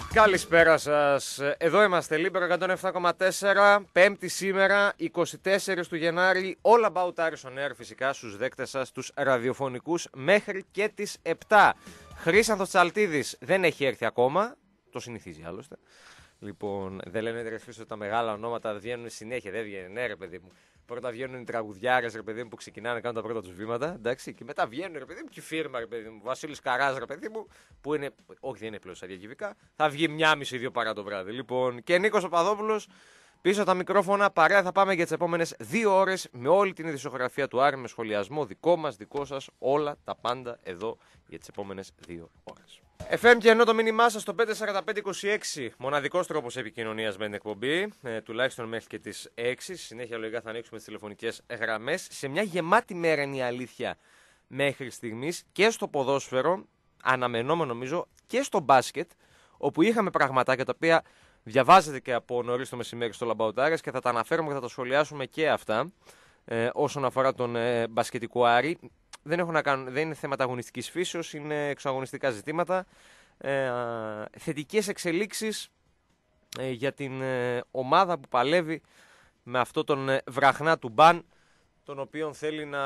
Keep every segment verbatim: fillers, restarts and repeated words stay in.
Καλησπέρα σας. Εδώ είμαστε, Λίμπερο εκατόν επτά κόμμα τέσσερα, Πέμπτη σήμερα, εικοστή τέταρτη του Γενάρη. All about Aris on Air φυσικά στους δέκτες σας, τους ραδιοφωνικούς, μέχρι και τις επτά. Χρήσανθος Τσαλτίδης δεν έχει έρθει ακόμα, το συνηθίζει άλλωστε. Λοιπόν, δεν λένε ρε Χρήστο ότι τα μεγάλα ονόματα βγαίνουν συνέχεια, δεν βγαίνουν, ναι ρε παιδί μου. Πρώτα βγαίνουν οι τραγουδιάρες, ρε παιδί μου, που ξεκινάνε, κάνουν τα πρώτα τους βήματα, εντάξει, και μετά βγαίνουν, ρε παιδί μου, και η φίρμα, ρε παιδί μου, Βασίλης Καράς, ρε παιδί μου, που είναι, όχι δεν είναι πλέον στα διακυβικά, θα βγει μια μισή δύο παρά το βράδυ. Λοιπόν, και Νίκος Παπαδόπουλος, πίσω από τα μικρόφωνα, παρέα θα πάμε για τις επόμενες δύο ώρες με όλη την ειδησιογραφία του Άρη, με σχολιασμό δικό μας, δικό σας, όλα τα πάντα εδώ για τις επόμενες δύο ώρες. εφ εμ και ενώ το μήνυμά σας στο πέντε τέσσερα πέντε είκοσι έξι, μοναδικός τρόπος επικοινωνίας με την εκπομπή, ε, τουλάχιστον μέχρι και τις έξι. Συνέχεια λογικά θα ανοίξουμε τις τηλεφωνικές γραμμές. Σε μια γεμάτη μέρα είναι η αλήθεια μέχρι στιγμής και στο ποδόσφαιρο, αναμενόμενο νομίζω, και στο μπάσκετ, όπου είχαμε πραγματάκια τα οποία διαβάζετε και από νωρίς το μεσημέρι στο Λαμπαουτάρες και θα τα αναφέρουμε και θα τα σχολιάσουμε και αυτά ε, όσον αφορά τον ε, μπασκετικό Άρη. Δεν, έχουν να κάνουν, δεν είναι θέματα αγωνιστικής φύσεως, είναι εξωαγωνιστικά ζητήματα. Ε, θετικές εξελίξεις ε, για την ε, ομάδα που παλεύει με αυτό τον ε, βραχνά του Μπαν, τον οποίο θέλει να...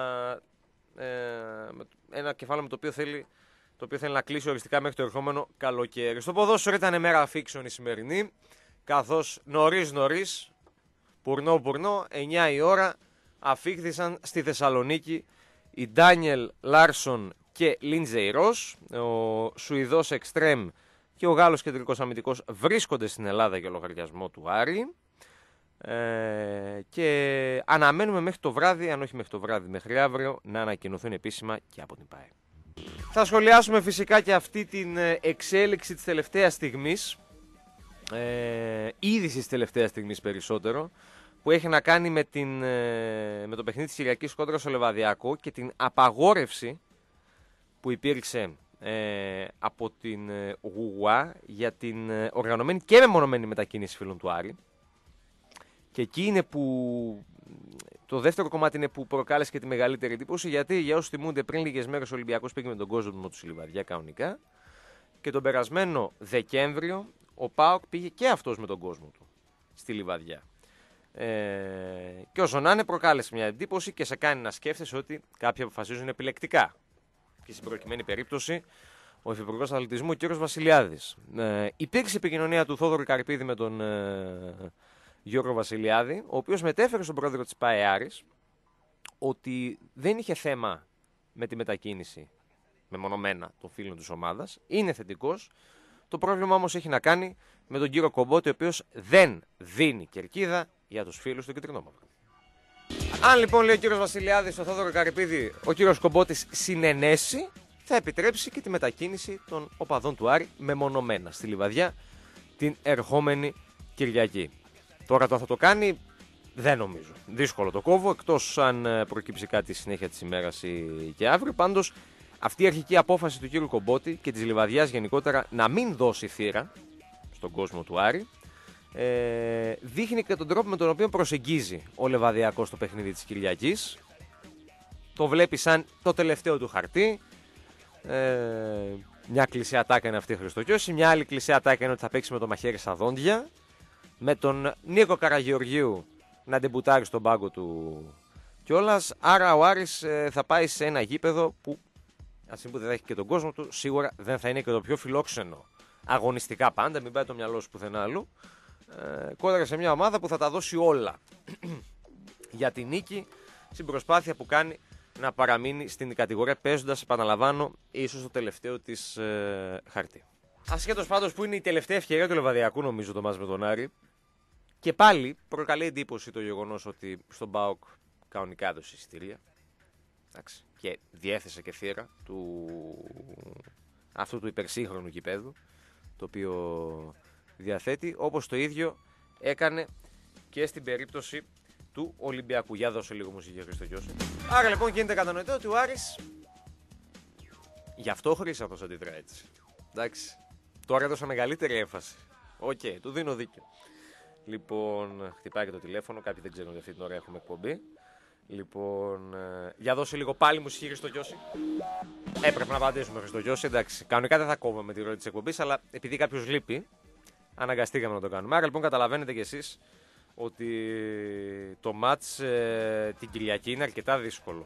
Ε, ένα κεφάλαιο με το οποίο θέλει, το οποίο θέλει να κλείσει οριστικά μέχρι το ερχόμενο καλοκαίρι. Στο ποδόσφαιρο ήταν μέρα φίξον η σημερινή, καθώς νωρίς νωρίς, πουρνό πουρνό, εννιά η ώρα, αφήχθησαν στη Θεσσαλονίκη οι Ντάνιελ Λάρσον και Λίντζεϊ Ρος, ο Σουηδός Εκστρέμ και ο Γάλλος κεντρικός αμυντικός βρίσκονται στην Ελλάδα για λογαριασμό του Άρη ε, και αναμένουμε μέχρι το βράδυ, αν όχι μέχρι το βράδυ, μέχρι αύριο, να ανακοινωθούν επίσημα και από την ΠΑΕ. Θα σχολιάσουμε φυσικά και αυτή την εξέλιξη της τελευταίας στιγμής, ε, είδηση της τελευταίας στιγμής περισσότερο, που έχει να κάνει με, την, με το παιχνίδι της Κυριακής κόντρα στο Λεβαδιακό και την απαγόρευση που υπήρξε ε, από την Γουγουά για την οργανωμένη και μεμονωμένη μετακίνηση φίλων του Άρη. Και εκεί είναι που το δεύτερο κομμάτι είναι που προκάλεσε και τη μεγαλύτερη εντύπωση, γιατί για όσους θυμούνται πριν λίγες μέρες ο Ολυμπιακός πήγε με τον κόσμο του στη Λιβαδιά κανονικά και τον περασμένο Δεκέμβριο ο ΠΑΟΚ πήγε και αυτός με τον κόσμο του στη Λιβαδιά. Ε, και όσο να είναι, προκάλεσε μια εντύπωση και σε κάνει να σκέφτεσαι ότι κάποιοι αποφασίζουν επιλεκτικά. Και στην προκειμένη περίπτωση, ο Υφυπουργός Αθλητισμού, ο κ. Βασιλιάδης. Ε, υπήρξε επικοινωνία του Θόδωρου Καρυπίδη με τον ε, Γιώργο Βασιλιάδη, ο οποίος μετέφερε στον πρόεδρο της ΠΑΕ Άρης ότι δεν είχε θέμα με τη μετακίνηση μεμονωμένα των φίλων της ομάδας. Είναι θετικός. Το πρόβλημα όμως έχει να κάνει με τον κύριο Κομπότη, ο οποίος δεν δίνει κερκίδα για τους φίλους του κυτρινόμαυρου. Αν λοιπόν, λέει ο κύριος Βασιλιάδης στο Θόδωρο Καρυπίδη, ο κύριος Κομπότης συνενέσει, θα επιτρέψει και τη μετακίνηση των οπαδών του Άρη μεμονωμένα στη Λιβαδιά την ερχόμενη Κυριακή. Τώρα το θα το κάνει, δεν νομίζω. Δύσκολο το κόβω, εκτός αν προκύψει κάτι συνέχεια της ημέρας ή και αύριο. Πάντως, αυτή η αρχική απόφαση του κύριου Κομπότη και της Λιβαδιάς γενικότερα να μην δώσει θύρα στον κόσμο του Άρη, ε, δείχνει και τον τρόπο με τον οποίο προσεγγίζει ο Λεβαδιακός το παιχνίδι της Κυριακής. Το βλέπει σαν το τελευταίο του χαρτί. Ε, μια κλεισέ ατάκα είναι αυτή η Χριστοκιώση. Μια άλλη κλεισέ ατάκα είναι ότι θα παίξει με το μαχαίρι στα δόντια. Με τον Νίκο Καραγεωργίου να ντεμπουτάρει στον πάγκο του κιόλας. Άρα ο Άρης ε, θα πάει σε ένα γήπεδο που, ας πούμε, δεν θα έχει και τον κόσμο του, σίγουρα δεν θα είναι και το πιο φιλόξενο. Αγωνιστικά πάντα, μην πάει το μυαλό σου πουθενά άλλου. Ε, κόντρα σε μια ομάδα που θα τα δώσει όλα για την νίκη στην προσπάθεια που κάνει να παραμείνει στην κατηγορία, παίζοντας, επαναλαμβάνω, ίσως το τελευταίο της ε, χαρτί. Ασχέτως πάντως που είναι η τελευταία ευκαιρία του Λεβαδιακού, νομίζω, το μάτς με τον Άρη. Και πάλι προκαλεί εντύπωση το γεγονός ότι στον ΠΑΟΚ κανονικά έδωσε εισιτήρια. Εντάξει, και διέθεσε και θύρα του αυτού του υπερσύγχρονου γηπέδου, το οποίο διαθέτει, όπως το ίδιο έκανε και στην περίπτωση του Ολυμπιακού. Για δώσε λίγο μουσική, Χρήστο Γιώση. Άρα λοιπόν γίνεται κατανοητό ότι ο Άρης γι' αυτό Χρήστος αντιδρά έτσι. Εντάξει, τώρα έδωσα μεγαλύτερη έμφαση. Οκ, okay, του δίνω δίκιο. Λοιπόν, χτυπάει και το τηλέφωνο, κάποιοι δεν ξέρουν ότι αυτή την ώρα έχουμε εκπομπή. Λοιπόν, ε, για δώσε λίγο πάλι μουσική Χριστό Γιώση. Έπρεπε να απαντήσουμε Χριστό Γιώση. Εντάξει, κανονικά δεν θα κόβουμε τη ροή της εκπομπής, αλλά επειδή κάποιος λείπει, αναγκαστήκαμε να το κάνουμε. Άρα λοιπόν καταλαβαίνετε κι εσείς ότι το μάτς ε, την Κυριακή είναι αρκετά δύσκολο.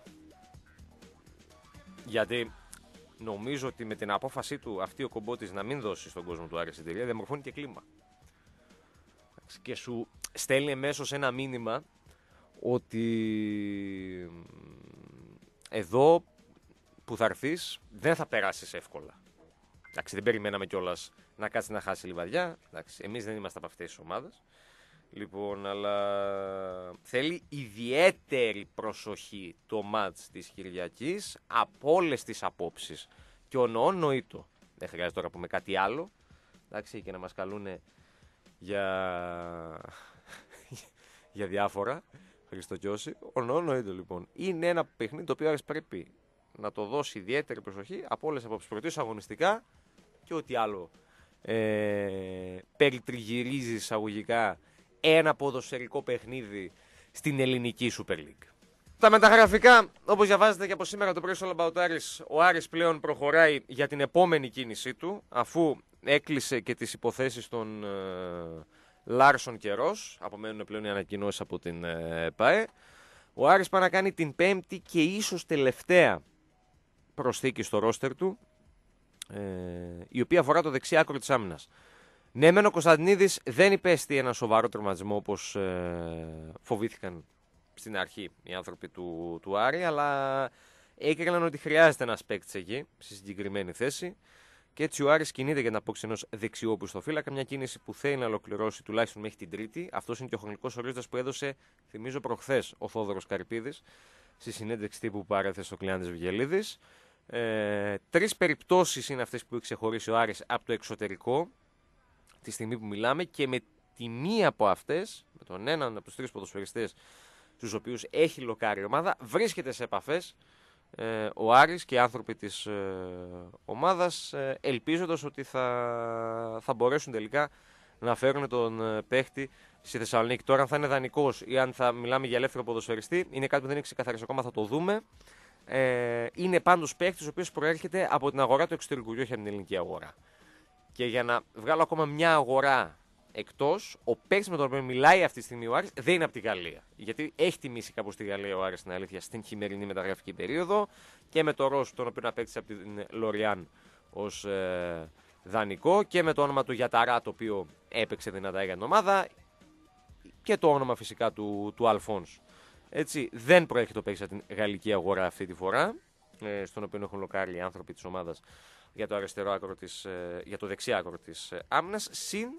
Γιατί νομίζω ότι με την απόφασή του αυτή ο Κομπότης να μην δώσει στον κόσμο του Άρη εισιτήρια διαμορφώνει και κλίμα. Και σου στέλνει εμέσως ένα μήνυμα ότι εδώ που θα έρθεις δεν θα περάσεις εύκολα. Εντάξει, δεν περιμέναμε κιόλας να κάτσει να χάσει λιβαδιά. Εντάξει, εμείς δεν είμαστε από αυτές τις ομάδες. Λοιπόν, αλλά θέλει ιδιαίτερη προσοχή το μάτς της Κυριακής από όλες τις απόψεις. Και ονοώ νοήτο. Δεν χρειάζεται τώρα να πούμε κάτι άλλο. Εντάξει, και να μας καλούν για, για διάφορα. Χριστοκιώση. Ονοώ νοήτο λοιπόν. Είναι ένα παιχνίδι το οποίο πρέπει να το δώσει ιδιαίτερη προσοχή από όλες τις απόψεις. Πρωτίστως αγωνιστικά και ό,τι άλλο ε, περιτριγυρίζει εισαγωγικά ένα ποδοσφαιρικό παιχνίδι στην ελληνική Super League. Τα μεταγραφικά, όπως διαβάζετε και από σήμερα το πρωί στο All About Aris, ο Άρης πλέον προχωράει για την επόμενη κίνησή του, αφού έκλεισε και τις υποθέσεις των ε, Λάρσον και Ρος, απομένουν πλέον οι ανακοινώσεις από την ε, ΠΑΕ. Ο Άρης πάει να κάνει την πέμπτη και ίσως τελευταία προσθήκη στο ρόστερ του, ε, η οποία αφορά το δεξί άκρο της άμυνας. Ναι, μεν ο Κωνσταντινίδης δεν υπέστη ένα σοβαρό τερματισμό όπως ε, φοβήθηκαν στην αρχή οι άνθρωποι του, του Άρη, αλλά έκριναν ότι χρειάζεται ένας παίκτης εκεί, στη συγκεκριμένη θέση. Και έτσι ο Άρης κινείται για την απόκτηση ενός δεξιόπιστου φύλακα, μια κίνηση που θέλει να ολοκληρώσει τουλάχιστον μέχρι την Τρίτη. Αυτός είναι και ο χρονικός ορίζοντας που έδωσε, θυμίζω, προχθές ο Θόδωρος Καρυπίδης στη συνέντευξη τύπου που παρέθεσε στο Κλεάνθης Βιγελίδης. Ε, τρεις περιπτώσεις είναι αυτές που έχει ξεχωρίσει ο Άρης από το εξωτερικό τη στιγμή που μιλάμε, και με τη μία από αυτές, με τον έναν από τους τρεις ποδοσφαιριστές στους οποίους έχει λοκάρει η ομάδα, βρίσκεται σε επαφές ε, ο Άρης και οι άνθρωποι της ε, ομάδας, ε, ελπίζοντας ότι θα, θα μπορέσουν τελικά να φέρουν τον ε, παίχτη στη Θεσσαλονίκη. Τώρα αν θα είναι δανεικός ή αν θα μιλάμε για ελεύθερο ποδοσφαιριστή είναι κάτι που δεν έχει ξεκαθαρίσει ακόμα, θα το δούμε. Ε, είναι πάντως παίχτης ο οποίος προέρχεται από την αγορά του εξωτερικού και όχι από την ελληνική αγορά. Και για να βγάλω ακόμα μια αγορά εκτός, ο παίκτης με τον οποίο μιλάει αυτή τη στιγμή ο Άρης δεν είναι από τη Γαλλία. Γιατί έχει τιμήσει κάπως τη Γαλλία ο Άρης στην αλήθεια στην χειμερινή μεταγραφική περίοδο, και με το Ρος, τον οποίο απέκτησε από την Λοριάν ως ε, δανεικό, και με το όνομα του Γιαταρά, το οποίο έπαιξε δυνατά για την ομάδα, και το όνομα φυσικά του, του Αλφόνς. Έτσι, δεν προέρχεται ο παίκτης από την γαλλική αγορά αυτή τη φορά, ε, στον οποίο έχουν λοκάρει οι άνθρωποι της ομάδας για το, αριστερό άκρο της, ε, για το δεξί άκρο της ε, άμυνας, συν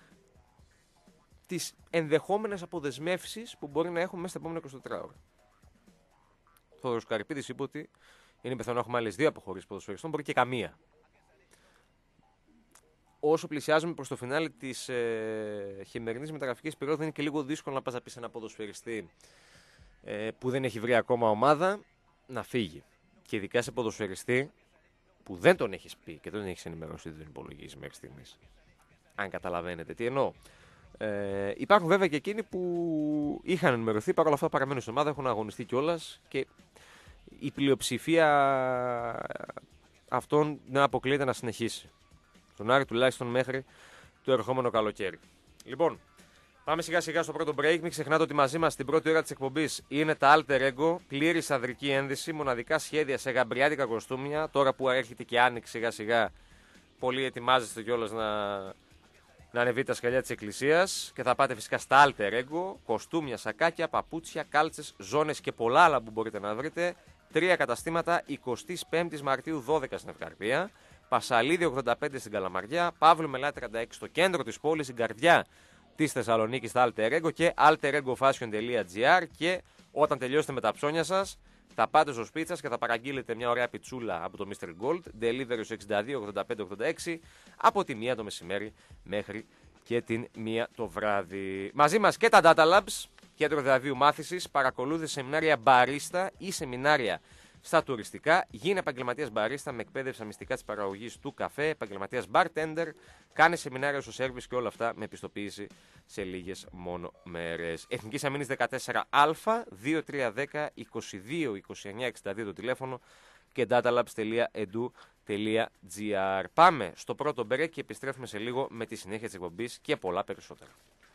τις ενδεχόμενες αποδεσμεύσεις που μπορεί να έχουμε μέσα στα επόμενα είκοσι τέσσερις ώρα. Ο Θόδωρος Καρυπίδης είπε ότι είναι πιθανό να έχουμε άλλες δύο αποχωρήσεις ποδοσφαιριστών, μπορεί και καμία. Όσο πλησιάζουμε προς το φινάλι της ε, χειμερινής μεταγραφικής περίοδου, είναι και λίγο δύσκολο να πας να πεις ένα ποδοσφαιριστή ε, που δεν έχει βρει ακόμα ομάδα να φύγει. Και ειδικά σε ποδοσφαιριστή που δεν τον έχεις πει και δεν τον έχεις ενημερώσει, δεν τον υπολογίζει μέχρι στιγμής. Αν καταλαβαίνετε τι εννοώ. Ε, υπάρχουν βέβαια και εκείνοι που είχαν ενημερωθεί, παρόλα αυτά παραμένουν στην ομάδα, έχουν αγωνιστεί κιόλας, και η πλειοψηφία αυτών δεν αποκλείεται να συνεχίσει. Στον Άρη τουλάχιστον μέχρι το ερχόμενο καλοκαίρι. Λοιπόν, πάμε σιγά σιγά στο πρώτο break. Μην ξεχνάτε ότι μαζί μας στην πρώτη ώρα της εκπομπής είναι τα Alter Ego, πλήρης ανδρική ένδυση, μοναδικά σχέδια σε γαμπριάτικα κοστούμια. Τώρα που έρχεται και άνοιξε σιγά σιγά, πολλοί ετοιμάζεστε κιόλας να, να ανεβείτε τα σκαλιά της εκκλησίας, και θα πάτε φυσικά στα Alter Ego, κοστούμια, σακάκια, παπούτσια, κάλτσες, ζώνες και πολλά άλλα που μπορείτε να βρείτε. Τρία καταστήματα, εικοστή πέμπτη Μαρτίου δώδεκα στην Ευκαρπία, Πασαλίδη ογδόντα πέντε στην Καλαμαριά, Παύλου Μελά τριάντα έξι στο κέντρο της πόλης, στην καρδιά της Θεσσαλονίκης, στα Alter Ego, και alter ego fashion τελεία gr. Και όταν τελειώσετε με τα ψώνια σας, θα πάτε στο σπίτι σας και θα παραγγείλετε μια ωραία πιτσούλα από το μίστερ Gold, delivery εξήντα δύο ογδόντα πέντε ογδόντα έξι, από τη μία το μεσημέρι μέχρι και την μία το βράδυ. Μαζί μας και τα Data Labs, κέντρο διαβίου μάθησης, παρακολούθηση σεμινάρια μπαρίστα ή σεμινάρια στα τουριστικά. Γίνε επαγγελματίας μπαρίστα με εκπαίδευση στα μυστικά της παραγωγής του καφέ. Επαγγελματίας bartender. Κάνε σεμινάρια στο σέρβις και όλα αυτά με επιστοποίηση σε λίγες μόνο μέρες. Εθνικής Αμήνης δεκατέσσερα Α, δύο τρία ένα μηδέν είκοσι δύο είκοσι εννιά εξήντα δύο το τηλέφωνο και datalabs τελεία edu τελεία gr. Πάμε στο πρώτο break και επιστρέφουμε σε λίγο με τη συνέχεια της εκπομπής και πολλά περισσότερα.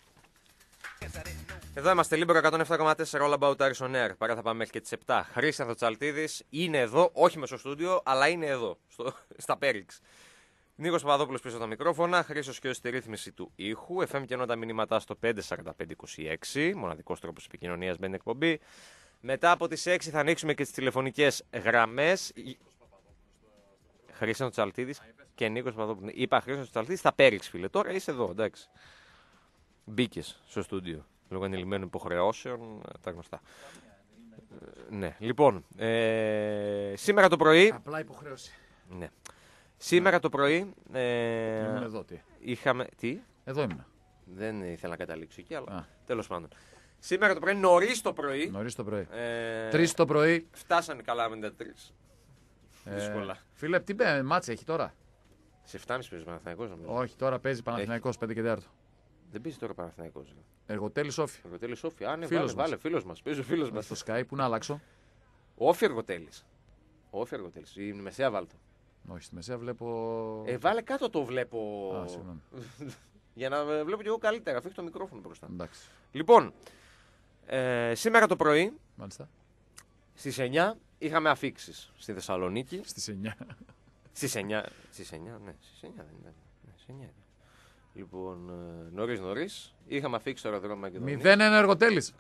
Εδώ είμαστε, Λίμπερο εκατόν επτά κόμμα τέσσερα, All About Aris on Air. Παρά θα πάμε μέχρι και τις επτά. Χρήστος Τσαλτίδης είναι εδώ, όχι μέσω στούντιο, αλλά είναι εδώ, στο, στα Πέριξ. Νίκος Παπαδόπουλος πίσω στα μικρόφωνα, Χρήστος και στη ρύθμιση του ήχου. εφ εμ και τα μηνύματά στο πέντε τέσσερα πέντε είκοσι έξι, μοναδικός τρόπος επικοινωνίας με την εκπομπή. Μετά από τις έξι θα ανοίξουμε και τις τηλεφωνικές γραμμές. Χρήστος Τσαλτίδης και Νίκος Παπαδόπουλος. Είπα Χρήστος Τσαλτίδης στα Πέριξ, φίλε. Τώρα είσαι εδώ, εντάξει. Μπήκες στο στούντιο λόγω ανηλυμένων υποχρεώσεων, τα γνωστά. Ε, ναι, λοιπόν, ε, σήμερα το πρωί. Απλά υποχρέωση. Ναι. Σήμερα ναι. το πρωί. Ε, ήμουν εδώ, τι. Είχαμε. Τι? Εδώ ήμουν. Δεν ήθελα να καταλήξω εκεί, αλλά τέλος πάντων. Σήμερα το πρωί, νωρίς το πρωί. Νωρίς το πρωί. Ε, Τρεις το πρωί. Φτάσανε καλά εβδομήντα τρία. Ε, Δύσκολα. Φίλε, τι πέ, μάτσα έχει τώρα. Σε εφτά και μισή παίζει Παναθηναϊκός, νομίζω. Όχι, τώρα παίζει Παναθηναϊκός πέντε και τέσσερα. Δεν παίζει τώρα Παναθηναϊκός. Εργοτέλης Όφη. Εργοτέλης Όφη. Α, ναι, φίλος βάλε, βάλε, φίλος μας. Παίζει ο φίλος μας. Στο Sky, πού να αλλάξω. Όφη Εργοτέλης. Όφη Εργοτέλης. Η μεσαία βάλτο. Όχι, στη μεσαία βλέπω. Ε, βάλε κάτω το βλέπω. Α, συγγνώμη. Για να βλέπω και εγώ καλύτερα. Αφήνω το μικρόφωνο μπροστά. Εντάξει. Λοιπόν, ε, σήμερα το πρωί. Μάλιστα. Στις εννιά είχαμε αφίξεις στη Θεσσαλονίκη. Στις εννιά. Στις εννιά. Στις εννιά, ναι. Στις εννιά δεν ήταν. Ναι, στις εννιά. Λοιπόν, ε, νωρίς νωρίς είχαμε αφήξει το αεροδρόμιο Μακεδονία. μηδέν ένα Εργοτέλης.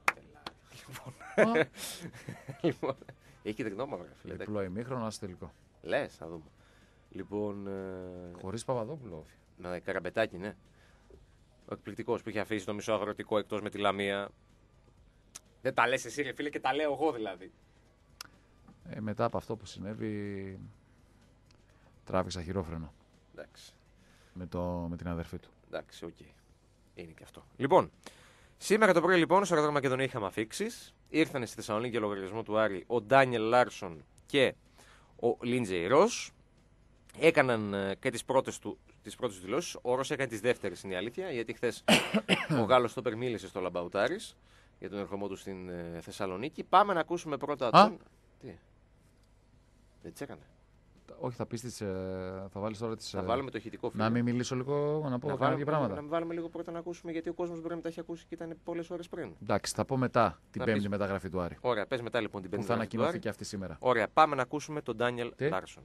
Λοιπόν, έχει τριγνώμα, φίλε. Διπλό ημίχρονο, ας τελικό. Λες, θα δούμε. Λοιπόν. Ε... Χωρίς Παπαδόπουλο. Με Καραμπετάκι, ναι. Ο εκπληκτικός που είχε αφήσει το μισό αγροτικό εκτός με τη Λαμία. Δεν τα λες εσύ, ρε φίλε, και τα λέω εγώ δηλαδή. Ε, μετά από αυτό που συνέβη, τράβηξα χειρόφρενο. Εντάξει. Με, το, με την αδερφή του. Εντάξει, οκ. Okay. Είναι και αυτό. Λοιπόν, σήμερα το πρωί λοιπόν στο αεροδρόμιο Μακεδονία είχαμε αφήξεις. Ήρθαν στη Θεσσαλονίκη για λογαριασμό του Άρη ο Ντάνιελ Λάρσον και ο Λίντζεϊ Ρος. Έκαναν ε, και τις πρώτες του τις πρώτες δηλώσεις. Ο Ρος έκανε τις δεύτερες, είναι η αλήθεια, γιατί χθες ο Γάλλος Στόπερ μίλησε στο Λαμπαουτάρης για τον ερχομό του στην ε, Θεσσαλονίκη. Πάμε να ακούσουμε πρώτα τον. Τι. Δεν τις έκανε. Όχι, θα πεις τις, ε, θα βάλεις τώρα τις... Θα βάλουμε το ηχητικό φίλο. Να μην μιλήσω λίγο, να πω να κάποια πράγματα. Να μην βάλουμε λίγο πρώτα να ακούσουμε, γιατί ο κόσμος μπορεί να μην τα έχει ακούσει και ήταν πολλές ώρες πριν. Εντάξει, θα πω μετά την να πέμπτη πεις... μεταγραφή του Άρη. Ωραία, πες μετά λοιπόν την πέμπτη που θα μεταγραφή. ανακοινωθεί και αυτή σήμερα. Ωραία, πάμε να ακούσουμε τον Ντάνιελ Λάρσον.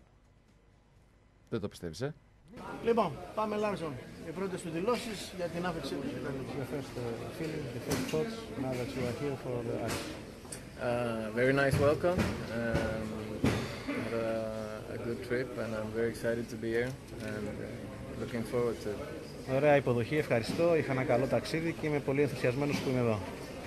Δεν το πιστεύεις, ε? Λοιπόν, πάμε Λάρσον. Οι πρώτες του δηλώσεις για την άφηξή του. Your first uh, feeling, your first thoughts now that you are here for the Aris. Uh, very nice welcome. Um, had a, a good trip and I'm very excited to be here and uh, looking forward to it. Ωραία υποδοχή, ευχαριστώ. Είχα ένα καλό ταξίδι και είμαι πολύ ενθουσιασμένος που είμαι εδώ.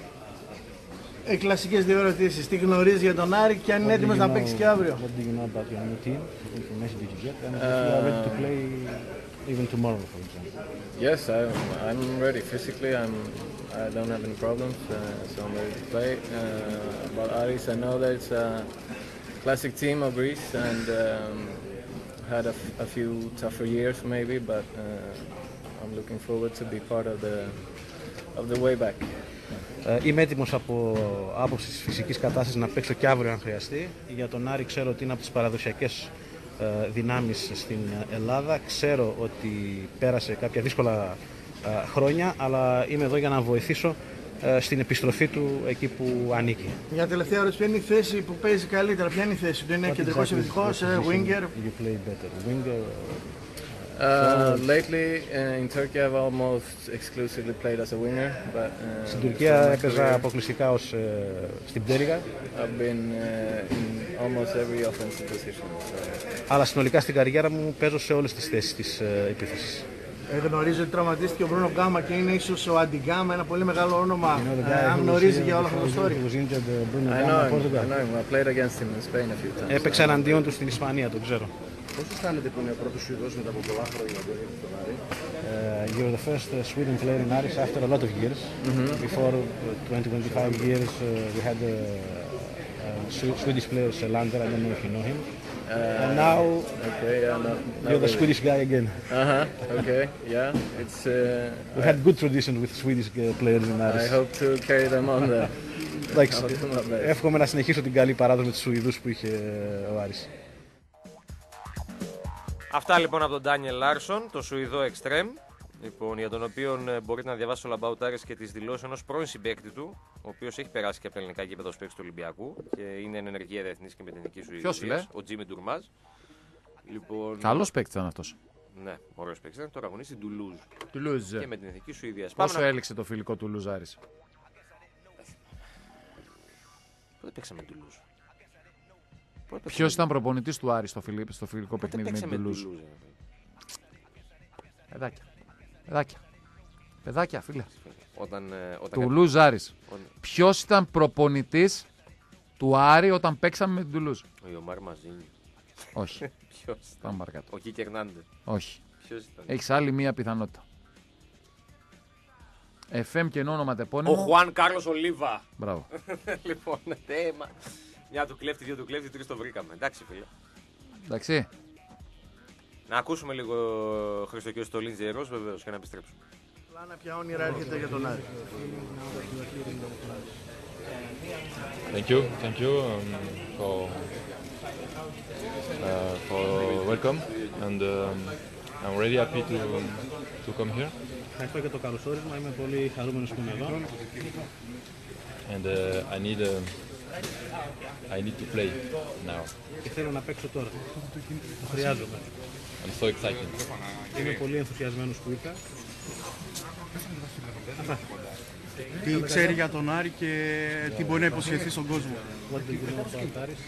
Οι κλασικές δύο ερωτήσεις. Τι γνωρίζεις για τον Άρη και αν είναι έτοιμος να παίξεις και αύριο. What do you know about your new team? What information did you get? And if you are ready to play even tomorrow, for example. Yes, I, I'm ready. Physically, I'm. I don't have any problems, uh, so I'm ready to play. Uh, about Aris, I know that it's a classic team of Greece and um, had a, f- a few tougher years maybe, but uh, I'm looking forward to be part of the of the way back. Ε, είμαι έτοιμος από άποψη της φυσικής κατάστασης να παίξω και αύριο αν χρειαστεί. Για τον Άρη ξέρω ότι είναι από τις παραδοσιακές ε, δυνάμεις στην Ελλάδα. Ξέρω ότι πέρασε κάποια δύσκολα ε, χρόνια, αλλά είμαι εδώ για να βοηθήσω ε, στην επιστροφή του εκεί που ανήκει. Για τελευταία ερώτηση, ποια είναι η θέση που παίζει καλύτερα, ποια είναι η θέση του, είναι κεντρικός επιθετικός, winger? You play better, winger. Uh, lately uh, in Turkey I've almost exclusively played as a winger, but uh, στην Τουρκία έπαιζα αποκλειστικά ως ε, στην πτέρυγα. I've been uh, in almost every offensive position. So. Αλλά συνολικά στην καριέρα μου παίζω σε όλες τις θέσεις της ε, επίθεσης. Ε, γνωρίζω ότι τραυματίστηκε ο Μπρούνο Γκάμα και είναι ίσως ο Αντιγκάμα, ένα πολύ μεγάλο όνομα. Αν γνωρίζει για όλο αυτό το story. I know him, I know him. I played against him in Spain a few times. Έπαιξα εναντίον του στην Ισπανία, το ξέρω. Πώς αισθάνεται που είναι ο πρώτος Σουηδός μετά από πολλά χρόνια που έρχεται στον Άρη? Uh, you're the first uh, Sweden player in Aris after a lot of years. Mm-hmm. Before uh, twenty to twenty-five years uh, we had uh, um, Swedish player Selander. I don't know if you know him. Uh, And now okay, yeah, no, you're the Swedish guy again. Uh huh. Okay, yeah. It's. Uh, We had good tradition with Swedish uh, players in I Aris. hope to carry them on there. Εντάξει, I'll do my best. εύχομαι να συνεχίσω την καλή παράδοση με τους Σουηδούς που είχε ο Άρης. Αυτά λοιπόν από τον Ντάνιελ Λάρσον, το Σουηδό Extreme, λοιπόν, για τον οποίο μπορείτε να διαβάσετε στο Λαμπαουτάρες και τις δηλώσεις ενός πρώην συμπαίκτη του, ο οποίος έχει περάσει και από τα ελληνικά γήπεδα ως παίκτης του Ολυμπιακού και είναι εν ενεργεία διεθνής και με την εθνική Σουηδία. Ποιος, φίλε? Ο Τζίμι Ντουρμάζ. Λοιπόν, Καλός παίκτης ήταν αυτός. Ναι, ωραίος παίκτης ήταν. Τώρα αγωνίζει στην Τουλούζ Τουλούζ. και με την εθνική Σουηδία. Πόσο να... έληξε το φιλικό του Λουζάρης? Πότε παίξαμε Τουλούζ? Ποιος ήταν προπονητής του Άρη στο, φιλί, στο φιλικό Πότε παιχνίδι με την παίξαμε Τουλούζ? Τουλούζ, ρε. Παιδάκια. Παιδάκια. Παιδάκια, φίλε. Όταν, ε, όταν Τουλούζ Άρης. Ο, Ποιος ήταν προπονητής του Άρη όταν παίξαμε με την Τουλούζ? ο Ομάρ Μαζίνη. Όχι. Ποιος? Πάμε παρακάτω. Ο Κίκερ Νάντε. Όχι. Ποιος ήταν? Έχεις άλλη μία πιθανότητα. εφ εμ και όνομα τεπώνυμο. Ο Χουάν Κάρλος Ολίβα. Μπράβο. Λοιπόν, θέμα. Μια του κλέφτη, δύο του κλέφτη, τρεις το βρήκαμε. Εντάξει, φίλε. Εντάξει. Να ακούσουμε λίγο Χριστοκύριο στο Λίντζε Ρος, βεβαίως, και να επιστρέψουμε. Πλάνα, ποια όνειρα έρχεται για τον Άρη? Thank you, thank you um, for uh, for welcome, and um, I'm really happy to to come here. Ευχαριστώ για το καλωσόρισμα. Είμαι πολύ χαρούμενος που είμαι εδώ. And uh, I need uh, I need to play now. Και θέλω να παίξω τώρα. Το χρειάζομαι. I'm so excited. Είμαι πολύ ενθουσιασμένος που ήρθα. Τι ξέρει για τον Άρη και τι μπορεί να υποσχεθεί στον κόσμο? What do you know about Aris?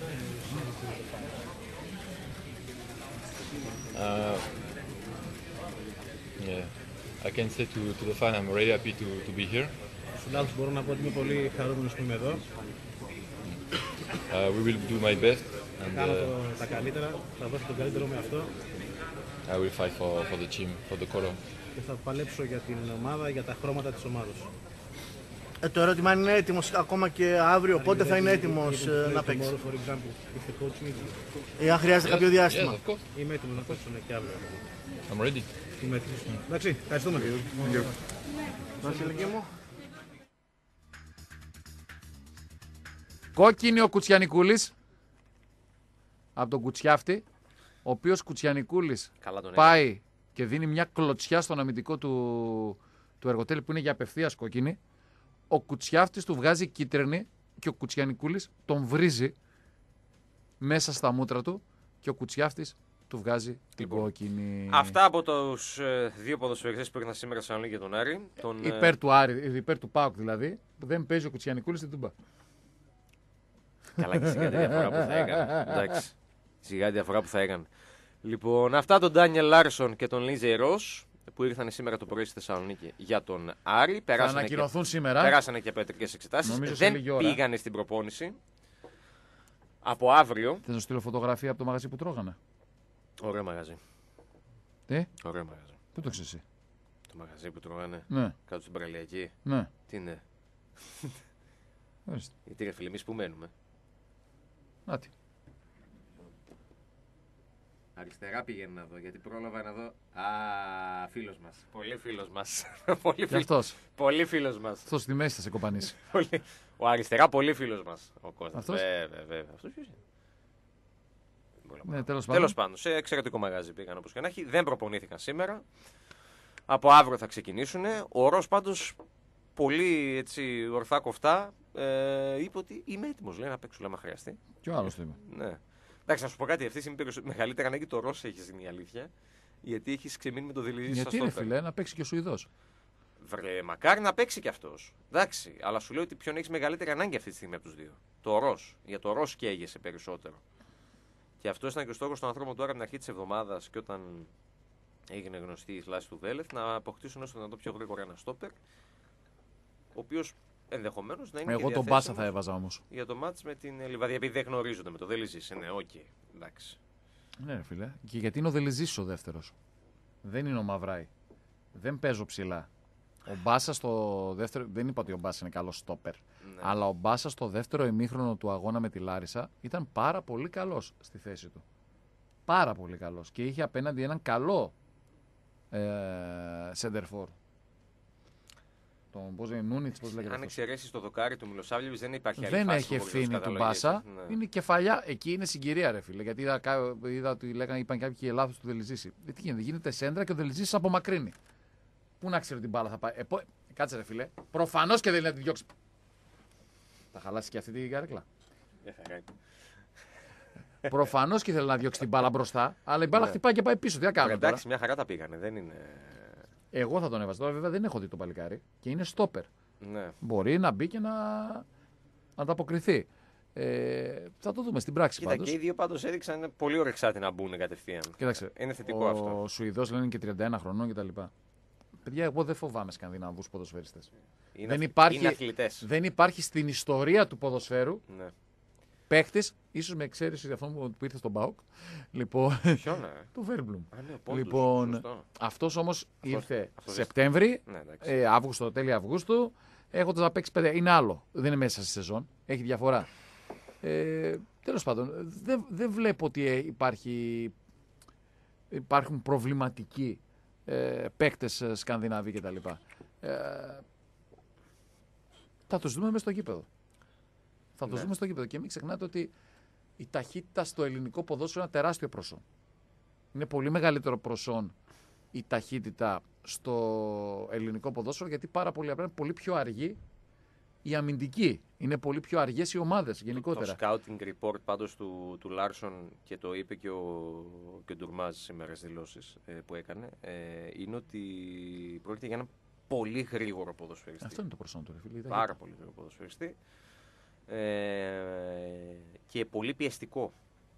Uh, yeah, I can say to to the fan, I'm really happy to to be here. Στους άλλους μπορώ να πω ότι είμαι πολύ χαρούμενος που είμαι εδώ. Uh, we will do my best, and Κάνω uh, το, τα καλύτερα. Θα δώσω τον καλύτερο με αυτό. I will fight for for the team, for the color. Και θα παλέψω για την ομάδα, για τα χρώματα της ομάδας. Ε, το ερώτημα είναι έτοιμος ακόμα και αύριο, πότε θα είναι έτοιμος ε, να παίξει? Tomorrow, for example, if the coach needs you. Ή αν χρειάζεται κάποιο Yes, διάστημα? of course, Είμαι έτοιμος να παίξω και αύριο. I'm ready. Είμαι έτοιμος. Εντάξει, ευχαριστούμε. Βασιλική μου. Κόκκινη ο Κουτσιανικούλης από τον Κουτσιάφτη, ο οποίος Κουτσιανικούλης Καλά τον πάει και δίνει μια κλωτσιά στον αμυντικό του, του Εργοτέλη που είναι για απευθείας κόκκινη. Ο Κουτσιάφτης του βγάζει κίτρινη και ο Κουτσιανικούλης τον βρίζει μέσα στα μούτρα του και ο Κουτσιάφτης του βγάζει την Λοιπόν, κόκκινη. Αυτά από τους ε, δύο ποδοσφαιριστές που ήρθαν σήμερα σε Θεσσαλονίκη για τον Άρη. Τον, ε, Υπέρ του Άρη, υπέρ του ΠΑΟΚ δηλαδή, που δεν παίζει ο Κουτσιανικούλης στην Τούμπα. Καλά, και σιγά τη διαφορά που θα έκανε. Εντάξει. Σιγά τη διαφορά που θα έκανε. Λοιπόν, αυτά τον Ντάνιελ Λάρσον και τον Λίντζε Ρος που ήρθαν σήμερα το πρωί στη Θεσσαλονίκη για τον Άρη. Θα Περάσανε ανακοινωθούν και, σήμερα. περάσανε και πέτρικες εξετάσεις. Νομίζω σε Δεν λίγη ώρα. πήγανε στην προπόνηση. Από αύριο. Θες να στείλω φωτογραφία από το μαγαζί που τρώγανε? Ωραίο μαγαζί. Τι, Ωραίο μαγαζί. πού το ξέρεις εσύ? Το μαγαζί που τρώγανε Ναι, κάτω στην παραλιακή. ναι. Τι είναι? Ορίστε. Γιατί ρε φίλε, εμείς που μένουμε. Άτι. Αριστερά πήγαινε να δω, γιατί πρόλαβα να δω. Α, φίλος μας. Πολύ φίλος μας. πολύ, Και φίλος. αυτός. πολύ φίλος μας. Αυτός στη μέση θα σε κοπανίσει. Πολύ- Ο αριστερά πολύ φίλος μας. Ο Κώστας. Αυτός? Βέβαια, βέβαια. Αυτός ποιος είναι? Δεν μπορώ να Ναι, πω. τέλος πάντων. Τέλος πάντων, σε εξαιρετικό μαγαζί πήγαν όπως και να έχει. Δεν προπονήθηκαν σήμερα. Από αύριο θα ξεκινήσουν. Ο Ρος πάντως πολύ έτσι ορθά κοφτά ε, είπε ότι είμαι έτοιμος, λέει, να παίξω, λέμε, χρειαστεί. Και ο άλλος το είπε. Ναι. Εντάξει, να σου πω κάτι. Αυτή τη στιγμή περισσο- μεγαλύτερη ανάγκη το Ρος έχει, είναι η αλήθεια. Γιατί έχει ξεμείνει με το Δελιζή Γιατί είναι φίλε, να παίξει και ο Σουηδός. Βρε, μακάρι να παίξει κι αυτό. Εντάξει, αλλά σου λέω ότι ποιον έχει μεγαλύτερη ανάγκη αυτή τη στιγμή από του δύο. Το Ρος. Για το Ρος καίγεσαι περισσότερο. Και αυτό ήταν και ο στόχο των ανθρώπων τώρα από την αρχή τη εβδομάδα και όταν έγινε γνωστή η θλάση του Βέλεθ να αποκτήσουν όσο το δυνατόν πιο γρήγορα ένα στόπερ. Ο οποίο ενδεχομένω να είναι. Εγώ και τον Μπάσα διαθέσιμος θα έβαζα όμως. Για το μάτς με την Λιβαδιά, επειδή δεν γνωρίζονται με το Δελιζή. Ναι, οκ. Okay. Εντάξει. Ναι, ρε φίλε. Και γιατί είναι ο Δελιζής ο δεύτερος. Δεν είναι ο Μαυράη. Δεν παίζω ψηλά. Ο Μπάσα στο δεύτερο. Δεν είπα ότι ο Μπάσα είναι καλό στόπερ. Ναι. Αλλά ο Μπάσα στο δεύτερο ημίχρονο του αγώνα με τη Λάρισα ήταν πάρα πολύ καλό στη θέση του. Πάρα πολύ καλό. Και είχε απέναντι έναν καλό σεντερφόρ. Τον πώς είναι, Νούνιτς, πώς λέγεται. Αν εξαιρέσει το δοκάρι του Μιλοσάβλιεβιτς, δεν υπάρχει άλλη Δεν φάση έχει που μπορεί να ευθύνη τους του καταλογίσει. Μπάσα. Ναι. Είναι κεφαλιά. Εκεί είναι συγκυρία, ρε φίλε. Γιατί είδα, κα- είδα ότι λέγανε, είπαν κάποιοι λάθος του Δελιζήση. Ε, τι γίνεται, γίνεται σέντρα και ο Δελιζήσης απομακρύνει. Πού να ξέρει ότι την μπάλα θα πάει. Ε, πο... Κάτσε, ρε φίλε. Προφανώς και δεν είναι να τη διώξει. Θα χαλάσει και αυτή την καρέκλα. Δεν θα κάνει. Προφανώς και θέλει να διώξει την μπάλα μπροστά, αλλά η μπάλα Ναι. χτυπάει και πάει πίσω. Τι να κάνουμε τώρα. Εντάξει, μια χαρά τα πήγανε. Δεν είναι. Εγώ θα τον έβαζα. Τώρα βέβαια δεν έχω δει το παλικάρι και είναι στόπερ. Ναι. Μπορεί να μπει και να ανταποκριθεί. Ε, θα το δούμε στην πράξη Κοίτα, πάντως. και οι δύο πάντως έδειξαν πολύ ορεξάτη να μπουν κατευθείαν. Κοίταξε, Είναι θετικό ο αυτό. Σουηδός λένε και τριάντα ένα χρονών κτλ. Παιδιά, εγώ δεν φοβάμαι Σκανδιναβούς ποδοσφαιριστές. Είναι, δεν, αθ- υπάρχει, είναι αθλητές. δεν υπάρχει στην ιστορία του ποδοσφαίρου Ναι. παίχτης, ίσως με εξαίρεση αυτό που ήρθε στον ΠΑΟΚ, λοιπόν, Ποιον, ε? του Βέρμπλουμ. Α, ναι, Πόντους, Λοιπόν, σωστό. αυτός όμως ήρθε αυτός Σεπτέμβρη, Ναι, εντάξει. ε, Αύγουστο, τέλη Αυγούστου, έχοντας να παίξει πέντε. Είναι άλλο. Δεν είναι μέσα στη σεζόν. Έχει διαφορά. Ε, τέλος πάντων, δεν, δεν βλέπω ότι ε, υπάρχει, υπάρχουν προβληματικοί ε, παίκτες ε, Σκανδιναβοί κτλ. Ε, θα τους δούμε μέσα στο γήπεδο. Θα τους Ναι. δούμε στο γήπεδο. Και μην ξεχνάτε ότι η ταχύτητα στο ελληνικό ποδόσφαιρο είναι ένα τεράστιο προσόν. Είναι πολύ μεγαλύτερο προσόν η ταχύτητα στο ελληνικό ποδόσφαιρο, γιατί πάρα πολλοί απλά είναι πολύ πιο αργοί οι αμυντικοί. Είναι πολύ πιο αργές οι ομάδες γενικότερα. Το scouting report πάντως του, του Λάρσον, και το είπε και ο, και ο Ντουρμάζ σήμερα στις δηλώσεις ε, που έκανε, ε, είναι ότι πρόκειται για ένα πολύ γρήγορο ποδοσφαιριστή. Αυτό είναι το προσόν του, ρε φίλε. Πάρα πολύ γρήγορο ποδοσφαιριστή. Ε, και πολύ πιεστικό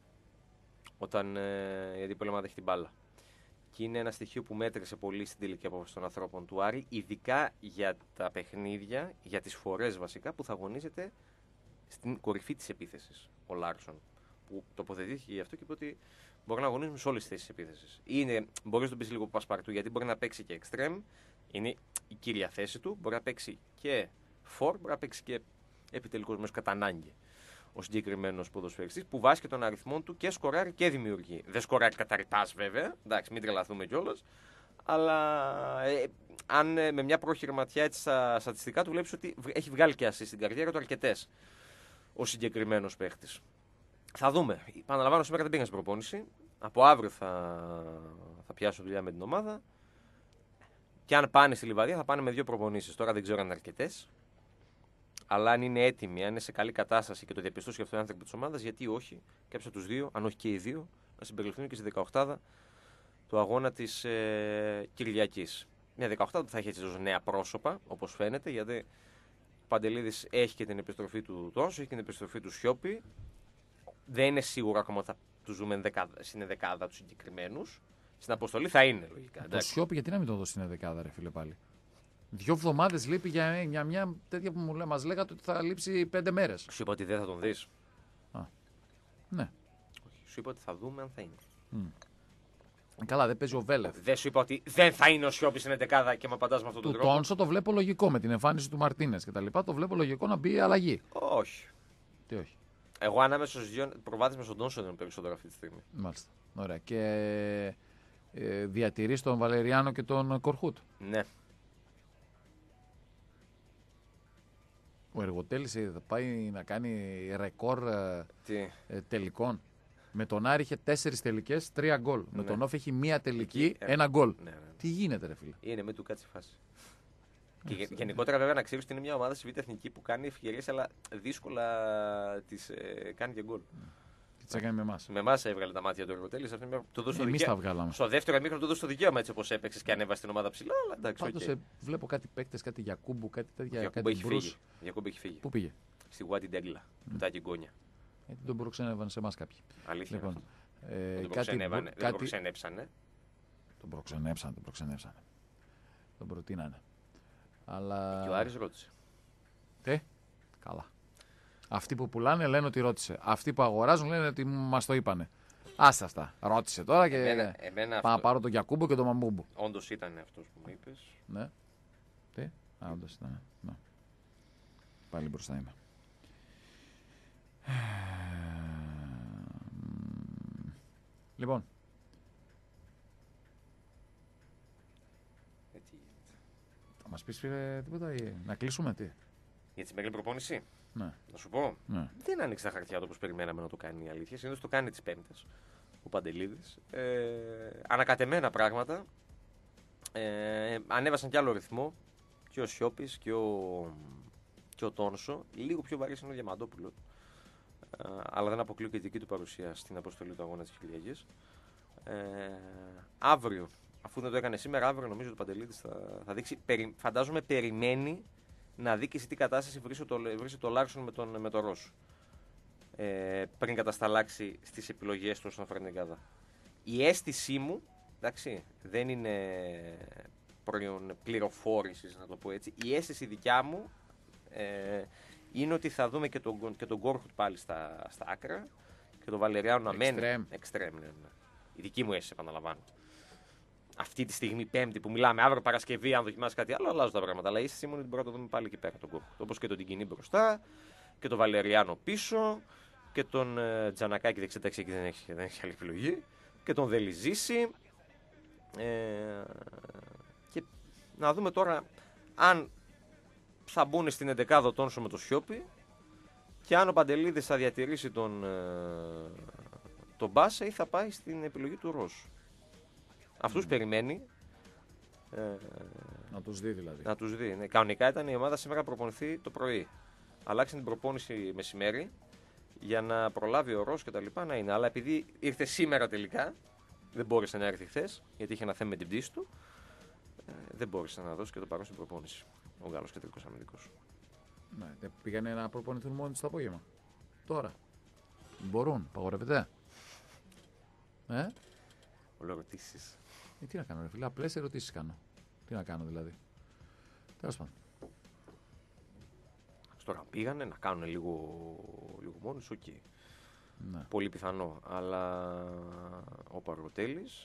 όταν ε, η αντίπαλη ομάδα έχει την μπάλα. Και είναι ένα στοιχείο που μέτρησε πολύ στην τελική απόφαση των ανθρώπων του Άρη, ειδικά για τα παιχνίδια, για τις φορές βασικά που θα αγωνίζεται στην κορυφή της επίθεσης ο Λάρσον. Που τοποθετήθηκε γι' αυτό και είπε ότι μπορεί να αγωνίζουμε σε όλες τις θέσεις της επίθεσης. Είναι, μπορείς να το πεις λίγο πασπαρτού, γιατί μπορεί να παίξει και extreme, είναι η κύρια θέση του, μπορεί να παίξει και for, μπορεί να παίξει και επιτελικός μέσω κατά ανάγκη. Ο συγκεκριμένος ποδοσφαιριστής που βάσει και των αριθμών του και σκοράρει και δημιουργεί. Δεν σκοράρει κατά ρητάς βέβαια, εντάξει, μην τρελαθούμε κιόλας. Αλλά ε, αν ε, με μια πρόχειρη ματιά έτσι στα στατιστικά του βλέπεις ότι έχει βγάλει και ασίστ στην καριέρα του αρκετές ο συγκεκριμένος παίχτης. Θα δούμε. Επαναλαμβάνω, σήμερα δεν πήγαν στην προπόνηση. Από αύριο θα, θα πιάσω δουλειά με την ομάδα. Και αν πάνε στη Λιβαδία θα πάνε με δύο προπονήσεις. Τώρα δεν ξέρω αν είναι αρκετές. Αλλά αν είναι έτοιμοι, αν είναι σε καλή κατάσταση και το διαπιστώσει και αυτό ο άνθρωπο τη ομάδα, γιατί όχι, κάποιο από του δύο, αν όχι και οι δύο, να συμπεριληφθούν και στη δεκαοκτάδα του αγώνα τη ε, Κυριακή. Μια δεκαοκτάδα που θα έχει έτσι νέα πρόσωπα, όπως φαίνεται, γιατί ο Παντελίδης έχει και την επιστροφή του Τόνσου, έχει και την επιστροφή του Σιώπη. Δεν είναι σίγουρο ακόμα ότι θα του δούμε στην δεκάδα του συγκεκριμένου. Στην αποστολή θα είναι λογικά. Το Σιώπη, γιατί να μην το δώσει στην δεκάδα, ρε φίλε πάλι. Δύο εβδομάδες λείπει για μια, μια τέτοια που μου λέ, μας λέγατε ότι θα λείψει πέντε μέρες. Σου είπα ότι δεν θα τον δεις. Α, ναι. Όχι, σου είπα ότι θα δούμε αν θα είναι. Mm. Καλά, δεν παίζει ο Βέλεφ. Δεν σου είπα ότι δεν θα είναι ο Σιώπης στην δεκάδα και με απαντάς με αυτόν τον Του τρόπο. Τόνσο το βλέπω λογικό με την εμφάνιση του Μαρτίνες και τα λοιπά. Το βλέπω λογικό να μπει αλλαγή. Όχι. Τι όχι. Εγώ ανάμεσα στους δύο προβάδισμα στον Τόνσο δεν είναι περισσότερο αυτή τη στιγμή. Μάλιστα. Ωραία. Και ε, διατηρείς τον Βαλεριάνο και τον Κορχούτ. Ναι. Ο Εργοτέλης θα πάει να κάνει ρεκόρ ε, ε, τελικών. Με τον Άρη είχε τέσσερις τελικές, τρία γκολ. Ναι. Με τον Όφ έχει μία τελική, Εκεί, ένα γκολ. Ναι, ναι, ναι. Τι γίνεται, ρε φίλε. Είναι με του κάτσει φάση. Και γε, γενικότερα, βέβαια, να ξέρει ότι είναι μια ομάδα στη Β' Εθνική που κάνει ευκαιρίες, αλλά δύσκολα τις ε, κάνει και γκολ. Τι τις έκανε με εμάς. Με εμάς έβγαλε τα μάτια του Εργοτέλη. Εμείς τα βγάλαμε. Στο δεύτερο ημίχρονο του δώσε το δικαίωμα έτσι όπως έπαιξε και ανέβασε την ομάδα ψηλά. Αλλά εντάξει, Πάντως okay. ε, βλέπω κάτι παίκτες, κάτι Γιακούμπου, κάτι τέτοια. Γιακούμπου Κάτι έχει Μπρούς. φύγει. Γιακούμπου έχει φύγει. Πού πήγε. Στη Γουάντι Ντέγκλα. Mm. Μετά και γκόνια. Ε, τον προξένευαν σε εμάς κάποιοι. Αλήθεια. Λοιπόν, ε, δεν τον κάτι, προξενεύανε. κάτι... Δεν τον προξενέψανε. Τον προξενέψανε, τον προξενέψανε. Τον προτείνανε. Αλλά... Και ο Άρης ρώτησε. Τι, καλά. Αυτοί που πουλάνε λένε ότι ρώτησε. Αυτοί που αγοράζουν λένε ότι μας το είπανε. Άστα αυτά. Ρώτησε τώρα και εμένα, εμένα πάω να αυτό... πάρω τον Γιακούμπο και τον Μαμπούμπο. Όντως ήταν αυτός που μου είπες. Ναι. Τι, α, όντως ήταν. Ναι. Πάλι μπροστά είμαι. Λοιπόν. Θα μας πεις φίλε τίποτα ή να κλείσουμε τι. Για τη μεγάλη προπόνηση. Ναι. Να σου πω. Ναι. Δεν άνοιξε τα χαρτιά του όπως περιμέναμε να το κάνει η αλήθεια. Συνήθως το κάνει τις Πέμπτες ο Παντελίδης. Ε, ανακατεμένα πράγματα. Ε, ανέβασαν κι άλλο ρυθμό. Και ο Σιώπης και ο, και ο Τόνσο. Λίγο πιο βαρύς είναι ο Διαμαντόπουλος. Ε, αλλά δεν αποκλείω και τη δική του παρουσία στην αποστολή του αγώνα της Κυριακής. Ε, αύριο, αφού δεν το έκανε σήμερα, αύριο νομίζω ότι ο Παντελίδης θα, θα δείξει. Περι, φαντάζομαι περιμένει να δει και σε τι κατάσταση βρίσκει το, βρίσκει το Λάρσον με τον, με τον Ρος. Ε, πριν κατασταλάξει στις επιλογές του στον Φρενεγκάδα. Η αίσθησή μου, εντάξει, δεν είναι προϊόν πληροφόρησης να το πω έτσι, η αίσθηση δικιά μου ε, είναι ότι θα δούμε και τον, και τον Γκόρχουτ πάλι στα, στα άκρα και τον Βαλεριάνο να μένει. Εξτρέμ, ναι, ναι. Η δική μου αίσθηση, επαναλαμβάνω. Αυτή τη στιγμή, Πέμπτη που μιλάμε, αύριο Παρασκευή, αν δοκιμάσει κάτι άλλο, αλλάζουν τα πράγματα. Αλλά η αίσθηση μου είναι ότι μπορούμε να το δούμε πάλι εκεί πέρα τον Γκόρχουτ. Όπως και τον Τιγκινή μπροστά και τον Βαλεριάνο πίσω και τον ε, Τζανακάκη δεξιά-δεξιά εκεί δεν έχει, δεν έχει άλλη επιλογή και τον Δελιζήση. Ε, και να δούμε τώρα αν θα μπουν στην εντεκάδα ο Τόνσο με το Σιώπη και αν ο Παντελίδης θα διατηρήσει τον, ε, τον Μπάσε ή θα πάει στην επιλογή του Ρος. Αυτούς mm. περιμένει. Ε, να τους δει δηλαδή. Να τους δει. Ναι, κανονικά ήταν η ομάδα σήμερα προπονηθεί το πρωί. Αλλάξαν την προπόνηση μεσημέρι για να προλάβει ο Ρος και τα λοιπά να είναι. Αλλά επειδή ήρθε σήμερα τελικά, δεν μπόρεσε να έρθει χθες, γιατί είχε ένα θέμα με την πτήση του, ε, δεν μπόρεσε να δώσει και το παρόν στην προπόνηση. Ο Γάλλος κεντρικός αμυντικός. Ναι, πήγανε να προπονηθούν μόνοι στο απόγευμα. Τώρα. Μπορούν, παγορεύεται. Ε? Ολορωτήσεις. Ε, τι να κάνω, ρε φίλε, απλές ερωτήσεις κάνω. Τι να κάνω δηλαδή. Τέλος πάντων. Τώρα πήγανε να κάνουν λίγο, λίγο μόνοι, οκ. Okay. Ναι. Πολύ πιθανό. Αλλά ο Παργοτέλης.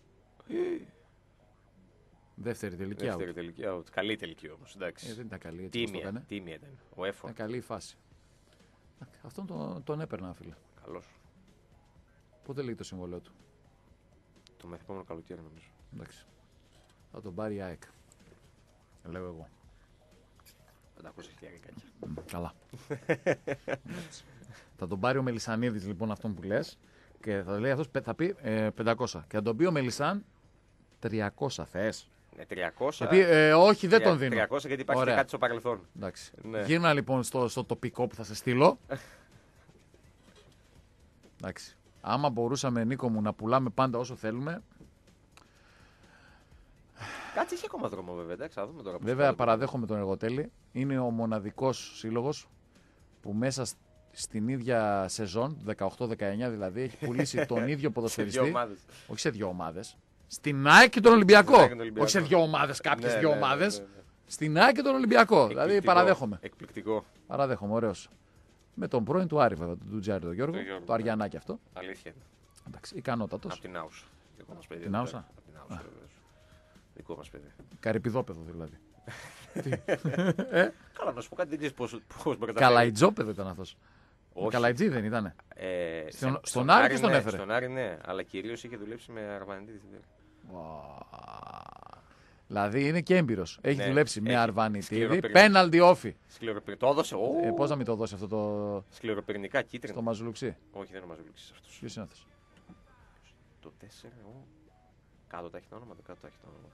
Δεύτερη τελική Δεύτερη out. τελική out. Καλή τελική όμως. Εντάξει. Ε, δεν ήταν καλή. Έτσι τίμια, τίμια ήταν. Ο Έφο. Ήταν καλή η φάση. Αυτόν τον, τον έπαιρνα, φίλε. Καλός. Πότε λέει το συμβόλαιο του? Το μεθεπόμενο καλοκαίρι νομίζω. Εντάξει. Θα τον πάρει η ΑΕΚ. Λέω εγώ. πεντακόσια χιλιάδες. Καλά. Θα τον πάρει ο Μελισσανίδης λοιπόν αυτόν που λες και θα λέει αυτός θα πει ε, πεντακόσια. Και θα τον πει ο Μελισσάν τριακόσια θες. Ναι, τριακόσια. Θα πει ε, όχι δεν τον δίνω. τριακόσια γιατί υπάρχει και κάτι στο παρελθόν. Εντάξει. Ναι. Γύρνα λοιπόν στο, στο τοπικό που θα σε στείλω. Εντάξει. Άμα μπορούσαμε, Νίκο μου, να πουλάμε πάντα όσο θέλουμε. Κάτσε, έχει ακόμα δρόμο βέβαια. Εντάξει, θα δούμε τώρα. Βέβαια, παραδέχομαι τον Εργοτέλη. Είναι ο μοναδικός σύλλογος που μέσα στην ίδια σεζόν, δεκαοκτώ δεκαεννιά δηλαδή, έχει πουλήσει τον ίδιο ποδοσφαιριστή. Σε δύο ομάδες. Όχι σε δύο ομάδες. Στην ΑΕΚ και τον Ολυμπιακό. Ολυμπιακό. Όχι σε δύο ομάδες, κάποιες ναι, δύο ναι, ομάδες. Ναι, ναι, ναι. Στην ΑΕΚ και τον Ολυμπιακό. Εκπληκτικό. Δηλαδή παραδέχομαι. Εκπληκτικό. Παραδέχομαι, ωραίος. Με τον πρώην του Άρη, βέβαια, του Τζάρι, τον Γιώργο. Το, Γιώργο, το Αριανάκι αυτό. Αλήθεια. Εντάξει, ικανότατος. Από την Άουσα. Δικό μας παιδί. Την Άουσα. Από την Άουσα, δικό μας παιδί. Καρυπιδόπεδο δηλαδή. ε? Καλά, να σου πω κάτι, δεν ξέρεις πώς μπορεί να τα Καλαϊτζόπεδο ήταν αυτός. Όχι. Καλαϊτζή δεν ήτανε. Ε, στον στον, στον Άρη και στον ναι, έφερε. Στον Άρη ναι, αλλά κυρίως είχε δουλέψει με Αρβανιτίδη. Δηλαδή είναι και έμπειρος. Έχει ναι, δουλέψει έχει με Αρβανιτίδη. Πέναλτι Πέναλτι όφι. Το έδωσε. Ε, πώς να μην το δώσει αυτό το. Σκληροπυρηνικά κίτρινο. Στο Μαζουλουξί. Όχι, δεν είναι ο Μαζουλουξής αυτός. Ποιος είναι αυτός? Το τέσσερα. Ο... Κάτω τα έχει τα όνομα. Κάτω τα έχει τα όνομα.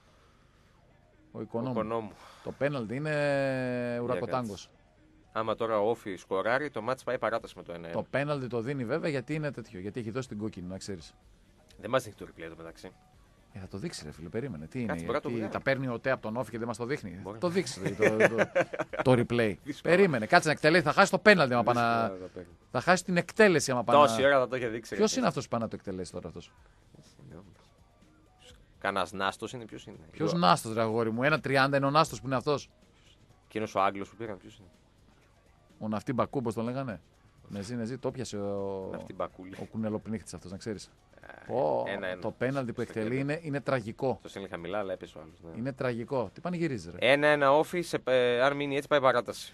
Ο Οικονόμου. Ο Οικονόμου. Το πέναλτι είναι ουρακοτάγκος. Άμα τώρα ο Όφη σκοράρει, το μάτς πάει παράταση με το ένα ένα. Το πέναλτι το δίνει βέβαια γιατί είναι τέτοιο. Γιατί έχει δώσει την κόκκινη, να ξέρεις. Δεν μας δείχνει το replay εδώ μεταξύ. Ε, θα το δείξει, ρε φίλε, περίμενε. Τι Κάτσε, είναι, το τι, τα παίρνει ο ΤΕ από τον Όφη και δεν μας το δείχνει. Μπορεί. Το δείξει το, το, το, το replay. Περίμενε, κάτσε να εκτελέσει. Θα χάσει το πέναλτι άμα πάνε. Θα χάσει την εκτέλεση άμα πάνε. Τόση ώρα θα το είχε δείξει. Ποιος είναι αυτός που πάει να το εκτελέσει τώρα αυτός? Κανένας Νάστος είναι, ποιος είναι? Ποιος Νάστος, ρε αγόρι μου, ένα τριάντα είναι ο Νάστος που είναι αυτός. Εκείνος ο Άγγλος που πήγαν, ποιος είναι? Ο Ναυτί Μπακού, πώς τον λέγανε. Νεζί, νεζί, το πιασε ο, Ναυτί Μπακούλη. ο κουνελοπνίχτης αυτός, να ξέρεις. Ε, Πω, Ένα, ένα. το πέναλτι που Στο εκτελεί κέντρο. είναι, είναι τραγικό. Το στέλνει χαμηλά, αλλά έπεσε ο άλλος. Ναι. Είναι τραγικό. Τι πανηγυρίζει, ρε. Ένα-ένα όφι, σε, ε, αν μείνει έτσι πάει παράταση.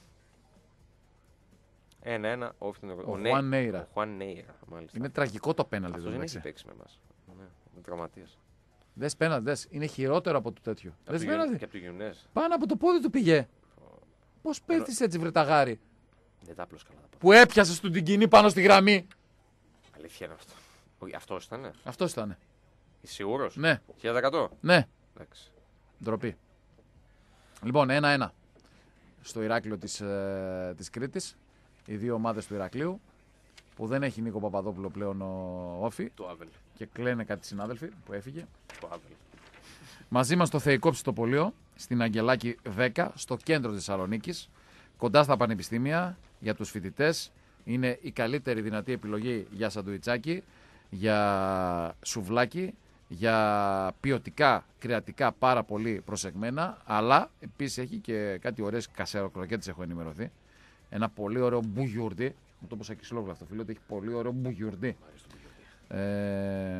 Ένα-ένα όφι. Ο Χουάν Νέιρα. Ο Χουάν Νέιρα, μάλιστα. Είναι τραγικό το πέναλτι. Αυτός εδώ, δεν εντάξει. έχει παίξει με εμάς. Ναι, είναι τραυματίας. Δες πέναλτι, δες. Είναι χειρότερο από το τέτοιο. Από Δες το πέναλτι. Γιου- Και από το Γιουνές. Πάνω από το πόδι του πήγε. Πώς πέφτεις έτσι, βρεταγάρι. Δεν τα απλώς καλά τα πάω. Που έπιασες του την κοινή πάνω στη γραμμή. Αλήθεια είναι αυτό. Όχι, αυτός ήτανε. Αυτός ήταν. Είσαι σίγουρος? Ναι, χίλια τοις εκατό. ναι. Εντάξει. Ντροπή. Λοιπόν, ένα-ένα. Στο Ηράκλειο της, ε, της Κρήτης. Οι δύο ομάδες του Ηρακλείου. Που δεν έχει Νίκο Παπαδόπουλο πλέον ο Όφη. Το Άβελ. Και κλαίνε κάτι συνάδελφοι που έφυγε. Το Άβελ. Μαζί μας στο Θεϊκό Ψητοπολείο, στην Αγγελάκη δέκα, στο κέντρο της Θεσσαλονίκης, κοντά στα πανεπιστήμια, για τους φοιτητές. Είναι η καλύτερη δυνατή επιλογή για σαντουιτσάκι, για σουβλάκι, για ποιοτικά, κρεατικά πάρα πολύ προσεγμένα, αλλά επίσης έχει και κάτι ωραίες κασεροκροκέτες, έχω ενημερωθεί. Ένα πολύ ωραίο μπουγιουρντί, μου το πω σαν Κισλόγλου αυτό, φίλο, ότι έχει πολύ ωραίο μπουγιουρντί. Ε,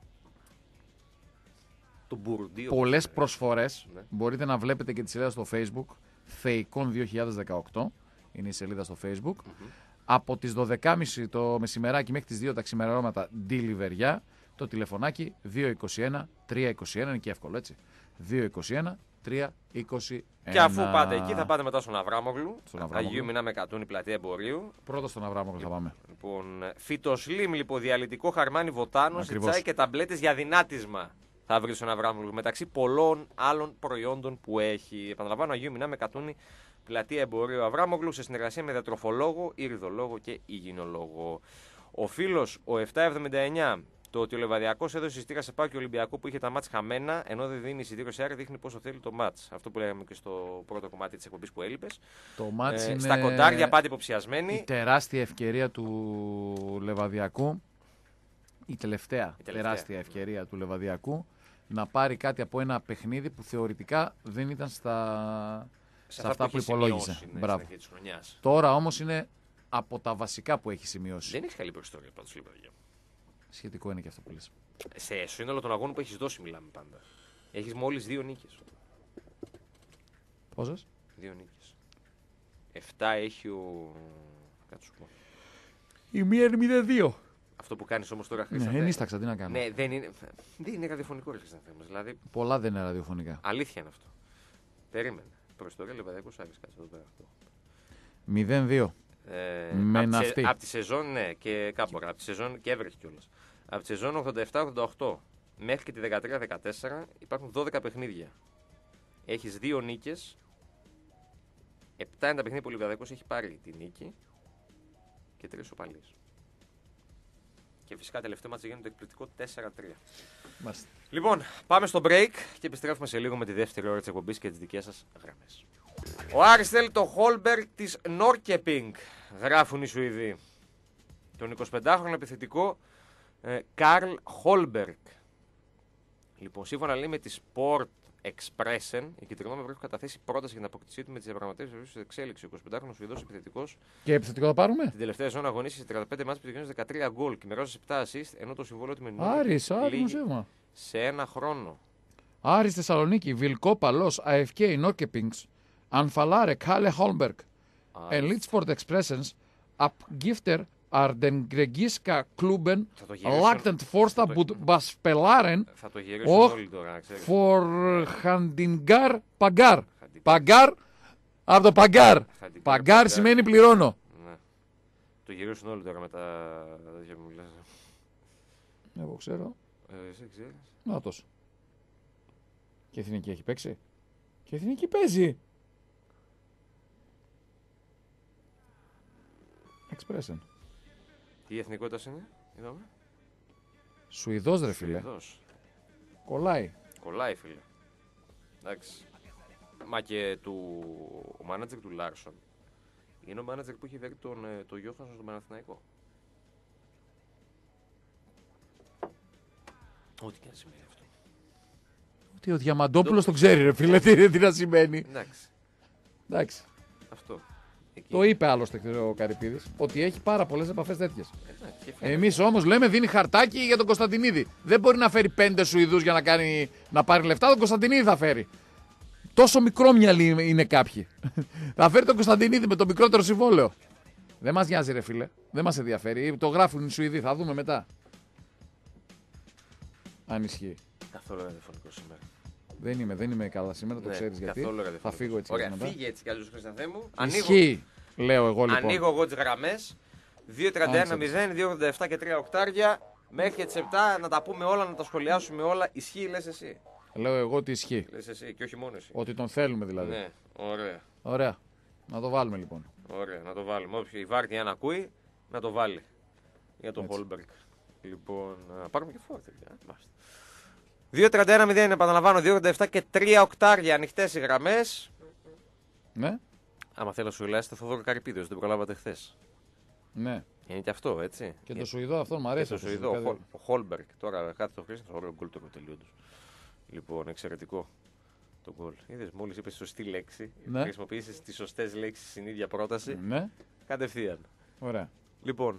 Το μπουρντίο. πολλές προσφορές. Ναι. Μπορείτε να βλέπετε και τη σελίδα στο Facebook. Θεϊκόν δύο χιλιάδες δεκαοκτώ είναι η σελίδα στο Facebook. Από τις δώδεκα και μισή το μεσημεράκι μέχρι τις δύο τα ξημερώματα delivery. Το τηλεφωνάκι δύο είκοσι ένα τρία είκοσι ένα είναι και εύκολο, έτσι. δύο είκοσι ένα τρία είκοσι ένα. Και αφού πάτε εκεί, θα πάτε μετά στον Αβράμογλου. Στον Αβράμογλου. Αγίου Μινά με Κατούνη, πλατεία εμπορίου. Πρώτα στον Αβράμογλου θα πάμε. Λοιπόν, φυτοσλίμ, λιποδιαλυτικό χαρμάνι βοτάνο, Ακριβώς. τσάι και ταμπλέτες για δυνάτισμα. Θα βρει στον Αβράμογλου μεταξύ πολλών άλλων προϊόντων που έχει. Επαναλαμβάνω, Αγίου Μινά με Κατούνη, πλατεία εμπορίου Αβράμογλου, σε συνεργασία με διατροφολόγο, ηριδολόγο και υγιεινολόγο. Ο φίλος, ο επτακόσια εβδομήντα εννιά, το ότι ο Λεβαδιακός έδωσε εισιτήρια σε Πάκη Ολυμπιακό που είχε τα μάτς χαμένα, ενώ δεν δίνει εισιτήριο σε Άρη, δείχνει πόσο θέλει το μάτς. Αυτό που λέγαμε και στο πρώτο κομμάτι της εκπομπής που έλειπες. Το μάτς Ε, είναι Στα κοντάρια πάτε η υποψιασμένοι. τεράστια ευκαιρία του Λεβαδιακού, η τελευταία, Η τελευταία. τεράστια ευκαιρία του Λεβαδιακού, να πάρει κάτι από ένα παιχνίδι που θεωρητικά δεν ήταν στα, σε αυτά που, είχε υπολόγιζε. σημειώσει, ναι, Μπράβο. στην αρχή της χρονιάς. Τώρα όμως είναι από τα βασικά που έχει σημειώσει. Δεν έχει καλή προϊστορία πάντως, Λεβαδιακό. Σχετικό είναι και αυτό που λες. Σε σύνολο των αγώνων που έχεις δώσει, μιλάμε πάντα. Έχεις μόλις δύο νίκες. Πόσες? Δύο νίκες. Εφτά έχει ο. Κάτσε σου πω. Η μία είναι μηδέν δύο. Αυτό που κάνεις όμως τώρα, Ναι, Χρήστο. ενίσταξα, τι να κάνω. Ναι, δεν είναι, δεν είναι ραδιοφωνικό, ρε Χρήστο. Δηλαδή, Πολλά δεν είναι ραδιοφωνικά. αλήθεια είναι αυτό. Περίμενε. Προϊστορία Λεβαδιακός Άρης, κάτσε εδώ πέρα αυτό. μηδέν δύο. Ε, Με απ' τη σε- ναυτί. Απ' τη σεζόν, ναι, και κάπου από τη σεζόν και έβρεχε κιόλας. Από τη σεζόν ογδόντα επτά ογδόντα οκτώ μέχρι και τη δεκατρία δεκατέσσερα υπάρχουν δώδεκα παιχνίδια. Έχεις δύο νίκες. επτά είναι τα παιχνίδια που ο Λιβαδιακός έχει πάρει τη νίκη και τρεις σοπαλίες. Και φυσικά τελευταίο μάτς γίνεται το εκπληκτικό τέσσερα τρία. Μάλιστα. Λοιπόν, πάμε στο break και επιστρέφουμε σε λίγο με τη δεύτερη ώρα της εκπομπής και τις δικές σας γραμμές. Ο Άρης θέλει το Χόλμπεργκ της Νόρκεπινγκ, γράφουν οι Σουηδοί. Τον εικοσιπεντάχρονο επιθετικό ε, Καρλ Χόλμπεργκ. Λοιπόν, σύμφωνα λέει με τη Sport Expressen, η κεντρινόμαυρη έχει καταθέσει πρόταση για την αποκτησή του με τις διαπραγματεύσεις της εξέλιξη. Ο εικοσιπεντάχρονος Σουηδός επιθετικός Και επιθετικό θα πάρουμε. την τελευταία σεζόν αγωνίστηκε σε τριάντα πέντε μάτς που τελειώνει δεκατρία γκολ και μοιράζει επτά assist, ενώ το συμβόλαιο του με την Άρης, Άρης λύγει δημοσίευμα. σε ένα χρόνο. Άρης Θεσσαλονίκη, Βιλκό Παλός, ΑΕΦΚ, Νόρκεπινγκς, Ανφαλάρε, Κάλε Χόλμπεργκ. Elite Sport Expressens, Abgifter, Ardengregiska Klubben, Θα το γυρίσουν- Lagtent Forsta θα το- Bud Baspelaren, Θα το γυρίσουν Och, όλοι τώρα, να ξέρεις. for Handingar Pagar. Pagar, από το Pagar. Handingar Pagar Pagar. σημαίνει πληρώνω. Ναι. Το γυρίσουν όλοι τώρα με τα τέτοια που μου λες. Εγώ ξέρω. Ε, εσύ ξέρεις. Νάτος. Και εθνική έχει παίξει. Και εθνική παίζει. Expressen. Τι εθνικότητας είναι, είδαμε. Σουηδός ρε φίλε. Σουηδός. Κολλάει. Κολλάει, φίλε. Εντάξει. Μα και του... ο μάνατζερ του Λάρσον είναι ο μάνατζερ που έχει φέρει τον, ε, τον Γιώχανσον στον Παναθηναϊκό. Ό,τι και να σημαίνει αυτό. Τι ο Διαμαντόπουλος το ξέρει ρε φίλε, τι, τι να σημαίνει. Εντάξει. Εντάξει. Αυτό. Εκεί. Το είπε άλλωστε ο Καρυπίδης, ότι έχει πάρα πολλές επαφές τέτοιες. Ε, Εμείς όμως λέμε δίνει χαρτάκι για τον Κωνσταντινίδη. Δεν μπορεί να φέρει πέντε Σουηδούς για να, κάνει, να πάρει λεφτά, τον Κωνσταντινίδη θα φέρει. Τόσο μικρόμυαλοι είναι κάποιοι. Θα φέρει τον Κωνσταντινίδη με το μικρότερο συμβόλαιο. Δεν μας νοιάζει, ρε φίλε. Δεν μας ενδιαφέρει. Το γράφουν οι Σουηδοί. Θα δούμε μετά. Αν ισχύει. Καθόλου ραδιοφωνικό σήμερα. Δεν είμαι, δεν είμαι καλά σήμερα, το Ναι, ξέρεις γιατί. Θα φύγω έτσι. Ωραία, μετά. φύγε έτσι κι αλλιώς, Χρήσταθέ μου. Ισχύει, λέω εγώ λοιπόν. Ανοίγω εγώ τις γραμμές. δύο τριάντα ένα μηδέν, δύο ογδόντα επτά και τρία οκτάρια. Μέχρι τις επτά να τα πούμε όλα, να τα σχολιάσουμε όλα. Ισχύει, λες εσύ. Λέω εγώ ότι ισχύει. Λες εσύ και όχι μόνο εσύ. Ότι τον θέλουμε δηλαδή. Ναι, ωραία. Ωραία. Να το βάλουμε λοιπόν. Ωραία, να το βάλουμε. Όποιο η Βάρτη αν ακούει, να το βάλει. Για τον Χόλμπεργκ. Λοιπόν, να πάρουμε και φόρτι. δύο τριάντα ένα μηδέν, επαναλαμβάνω, δύο ογδόντα επτά και τρία οκτάρια, ανοιχτές οι γραμμές. Ναι. Άμα θέλω να σου μιλάς, το Θοδόρο Καρυπίδη, δεν προλάβατε χθες. Ναι. Είναι και αυτό, έτσι. Και το Σουηδό αυτό μου αρέσει. Και το Σουηδό, ο, ο Χόλμπεργκ. Τώρα κάτι το χρήσιμο, ωραίο γκολ το τελείω του. Λοιπόν, εξαιρετικό το γκολ. Είδες, μόλις είπες σωστή λέξη, ναι. χρησιμοποιήσεις τις σωστές λέξεις στην ίδια πρόταση. Ναι. Κατευθείαν. Ωραία. Λοιπόν.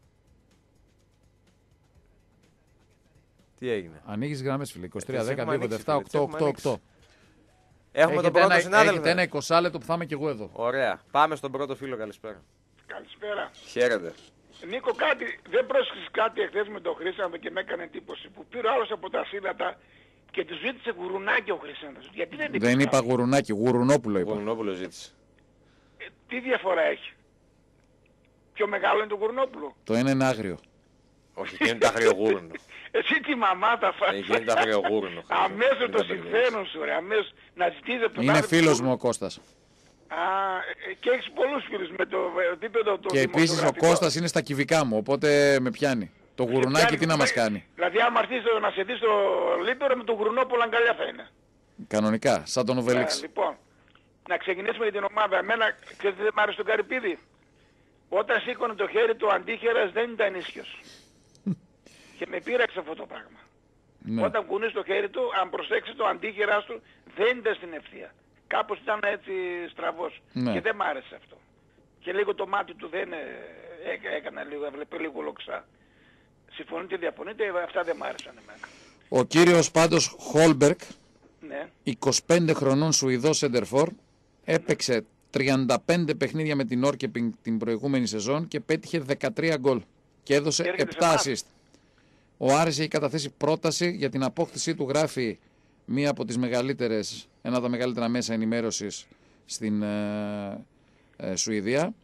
Τι έγινε. Ανοίγεις γραμμές, φίλε. είκοσι τρία δέκα δύο ογδόντα επτά οκτώ οκτώ οκτώ. Έχουμε τον πρώτο συνάδελφο. Έχετε ένα είκοσι λεπτό που θα είμαι και εγώ εδώ. Ωραία. Πάμε στον πρώτο φίλο. Καλησπέρα. Καλησπέρα. Χαίρετε. Νίκο, κάτι, δεν πρόσεξες κάτι εχθές με τον Χρήσανδο και με έκανε εντύπωση που πήρε άλλος από τα σύλλατα και του ζήτησε γουρουνάκι ο Χρήσανδος. Γιατί δεν Δεν είπα γουρουνάκι, γουρουνόπουλο είπα. Γουρουνόπουλο ζήτησε. Ε, τι διαφορά έχει. Πιο μεγάλο είναι το γουρουνόπουλο. Το ένα είναι άγριο. Όχι, και είναι το αγριογούρνο. Εσύ τι μαμά τα φας. Εκεί είναι το αγριογούρνο. Αμέσως το συμφέρον σου, ρε. Αμέσως να ζητήσει από τον Είναι φίλος μου ο Κώστας. Α, και έχεις πολλούς φίλους με το επίπεδο του. Και επίσης ο Κώστας είναι στα κυβικά μου, οπότε με πιάνει. Το γουρουνάκι τι να μας κάνει. Δηλαδή άμα έρθεις να σε δει στο Λίπερο με το γουρουνόπουλο αγκαλιά θα είναι. Κανονικά, σαν τον Οβελίξ. Λοιπόν, να ξεκινήσουμε για την ομάδα. Εμένα, ξέρετε δεν μ' άρεσε τον Καρυπίδη. Όταν σήκωνε το χέρι του αντίχερας δεν ήταν ίσιος. Και με πείραξε αυτό το πράγμα. Ναι. Όταν κουνείς το χέρι του, αν προσέξει το αντίχειράς του δεν ήταν στην ευθεία. Κάπως ήταν έτσι στραβός. Ναι. Και δεν μ' άρεσε αυτό. Και λίγο το μάτι του δεν ε, έκανα λίγο, έβλεπε λίγο λοξά. Συμφωνείτε, διαφωνείτε, αυτά δεν μ' άρεσαν εμένα. Ο κύριος πάντως Χόλμπεργκ, Ναι. είκοσι πέντε χρονών Σουηδός σεντερφόρ, έπαιξε τριάντα πέντε παιχνίδια με την Όρκεπινγκ την προηγούμενη σεζόν και πέτυχε δεκατρία γκολ και έδωσε επτά assist. Ο Άρης έχει καταθέσει πρόταση για την απόκτησή του, γράφει μία από τις μεγαλύτερες, ένα από τα μεγαλύτερα μέσα ενημέρωσης στην ε, ε, Σουηδία.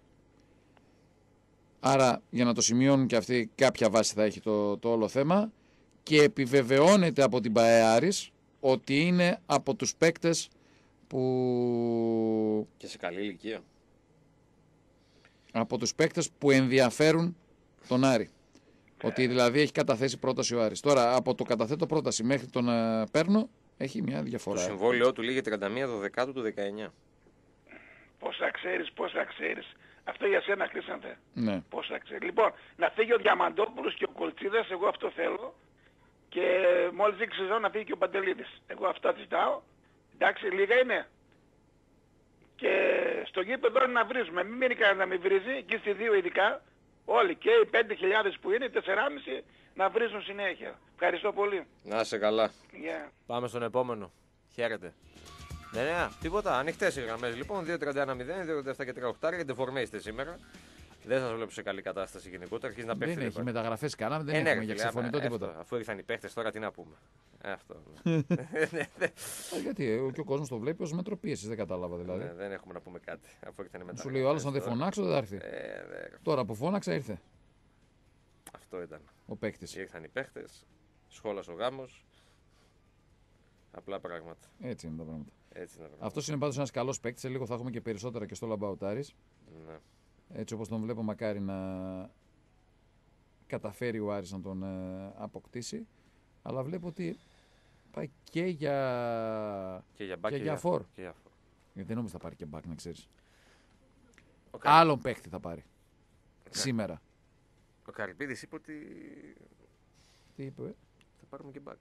Άρα για να το σημειώνουν και αυτοί κάποια βάση θα έχει το, το όλο θέμα και επιβεβαιώνεται από την ΠΑΕ Άρης ότι είναι από τους παίκτες που... Και σε καλή ηλικία. Από τους παίκτες που ενδιαφέρουν τον Άρη. Ότι δηλαδή έχει καταθέσει πρόταση ο Άρης. Τώρα από το καταθέτω πρόταση μέχρι το να παίρνω έχει μια διαφορά. Το συμβόλαιό του λήγει τριάντα μία Δεκάτου του δεκαεννιά. Πόσα ξέρεις, πόσα ξέρεις. Αυτό για σένα, Χρήσανθε. Ναι. Πόσα ξέρεις. Λοιπόν, να φύγει ο Διαμαντόπουλος και ο Κολτσίδας, εγώ αυτό θέλω. Και μόλις δείξει σεζόν να φύγει και ο Παντελίδης. Εγώ αυτά ζητάω. Εντάξει, λίγα είναι. Και στο γήπεδο είναι να βρίζουμε. Μην μείνει κανένα να μην βρίζει, και στις δύο ειδικά. Όλοι και οι πέντε χιλιάδες που είναι, τεσσεράμισι να βρίζουν συνέχεια. Ευχαριστώ πολύ. Να είσαι καλά. Yeah. Πάμε στον επόμενο. Χαίρετε. Ναι, ναι, τίποτα. Ανοιχτές οι γραμμές λοιπόν. δύο τριάντα ένα μηδέν, δύο ογδόντα επτά και τρία οκτώ. Γιατί φορμέ είστε σήμερα. Δεν σας βλέπω σε καλή κατάσταση γενικότερα. Αρχίζει να πέφτει. Δεν έχει μεταγραφές κανένα, δεν ε, έχουμε ναι, για φίλε, ξεφωνητό α, τίποτα. Αυτό, αφού ήρθαν οι παίχτες τώρα, τι να πούμε. Ε, αυτό. ε, γιατί ε, και ο κόσμος το βλέπει ως μετροπίεση, δεν κατάλαβα δηλαδή. Ναι, δεν έχουμε να πούμε κάτι. Αφού ήρθαν οι μεταγραφές. Σου λέει ο άλλος αν δεν φωνάξω δεν θα έρθει. Ε, δε... Τώρα που φώναξα ήρθε. Αυτό ήταν. Ο παίκτης. Ήρθαν οι παίχτες, σχόλασε ο γάμος. Απλά πράγματα. Έτσι είναι τα πράγματα. Είναι αυτός είναι πάντως ένας καλός παίκτης. Σε λίγο θα έχουμε και περισσότερα και στο Λαμπαουτάρης. Ναι. Έτσι όπως τον βλέπω, μακάρι να καταφέρει ο Άρης να τον ε, αποκτήσει. Αλλά βλέπω ότι πάει και για, και για, back και και για φορ. Για... Γιατί δεν νομίζω θα πάρει και back, να ξέρεις. Okay. Άλλον παίκτη θα πάρει. Okay. Σήμερα. Ο Καρυπίδης είπε ότι... Τι είπε, ε? Θα πάρουμε και back.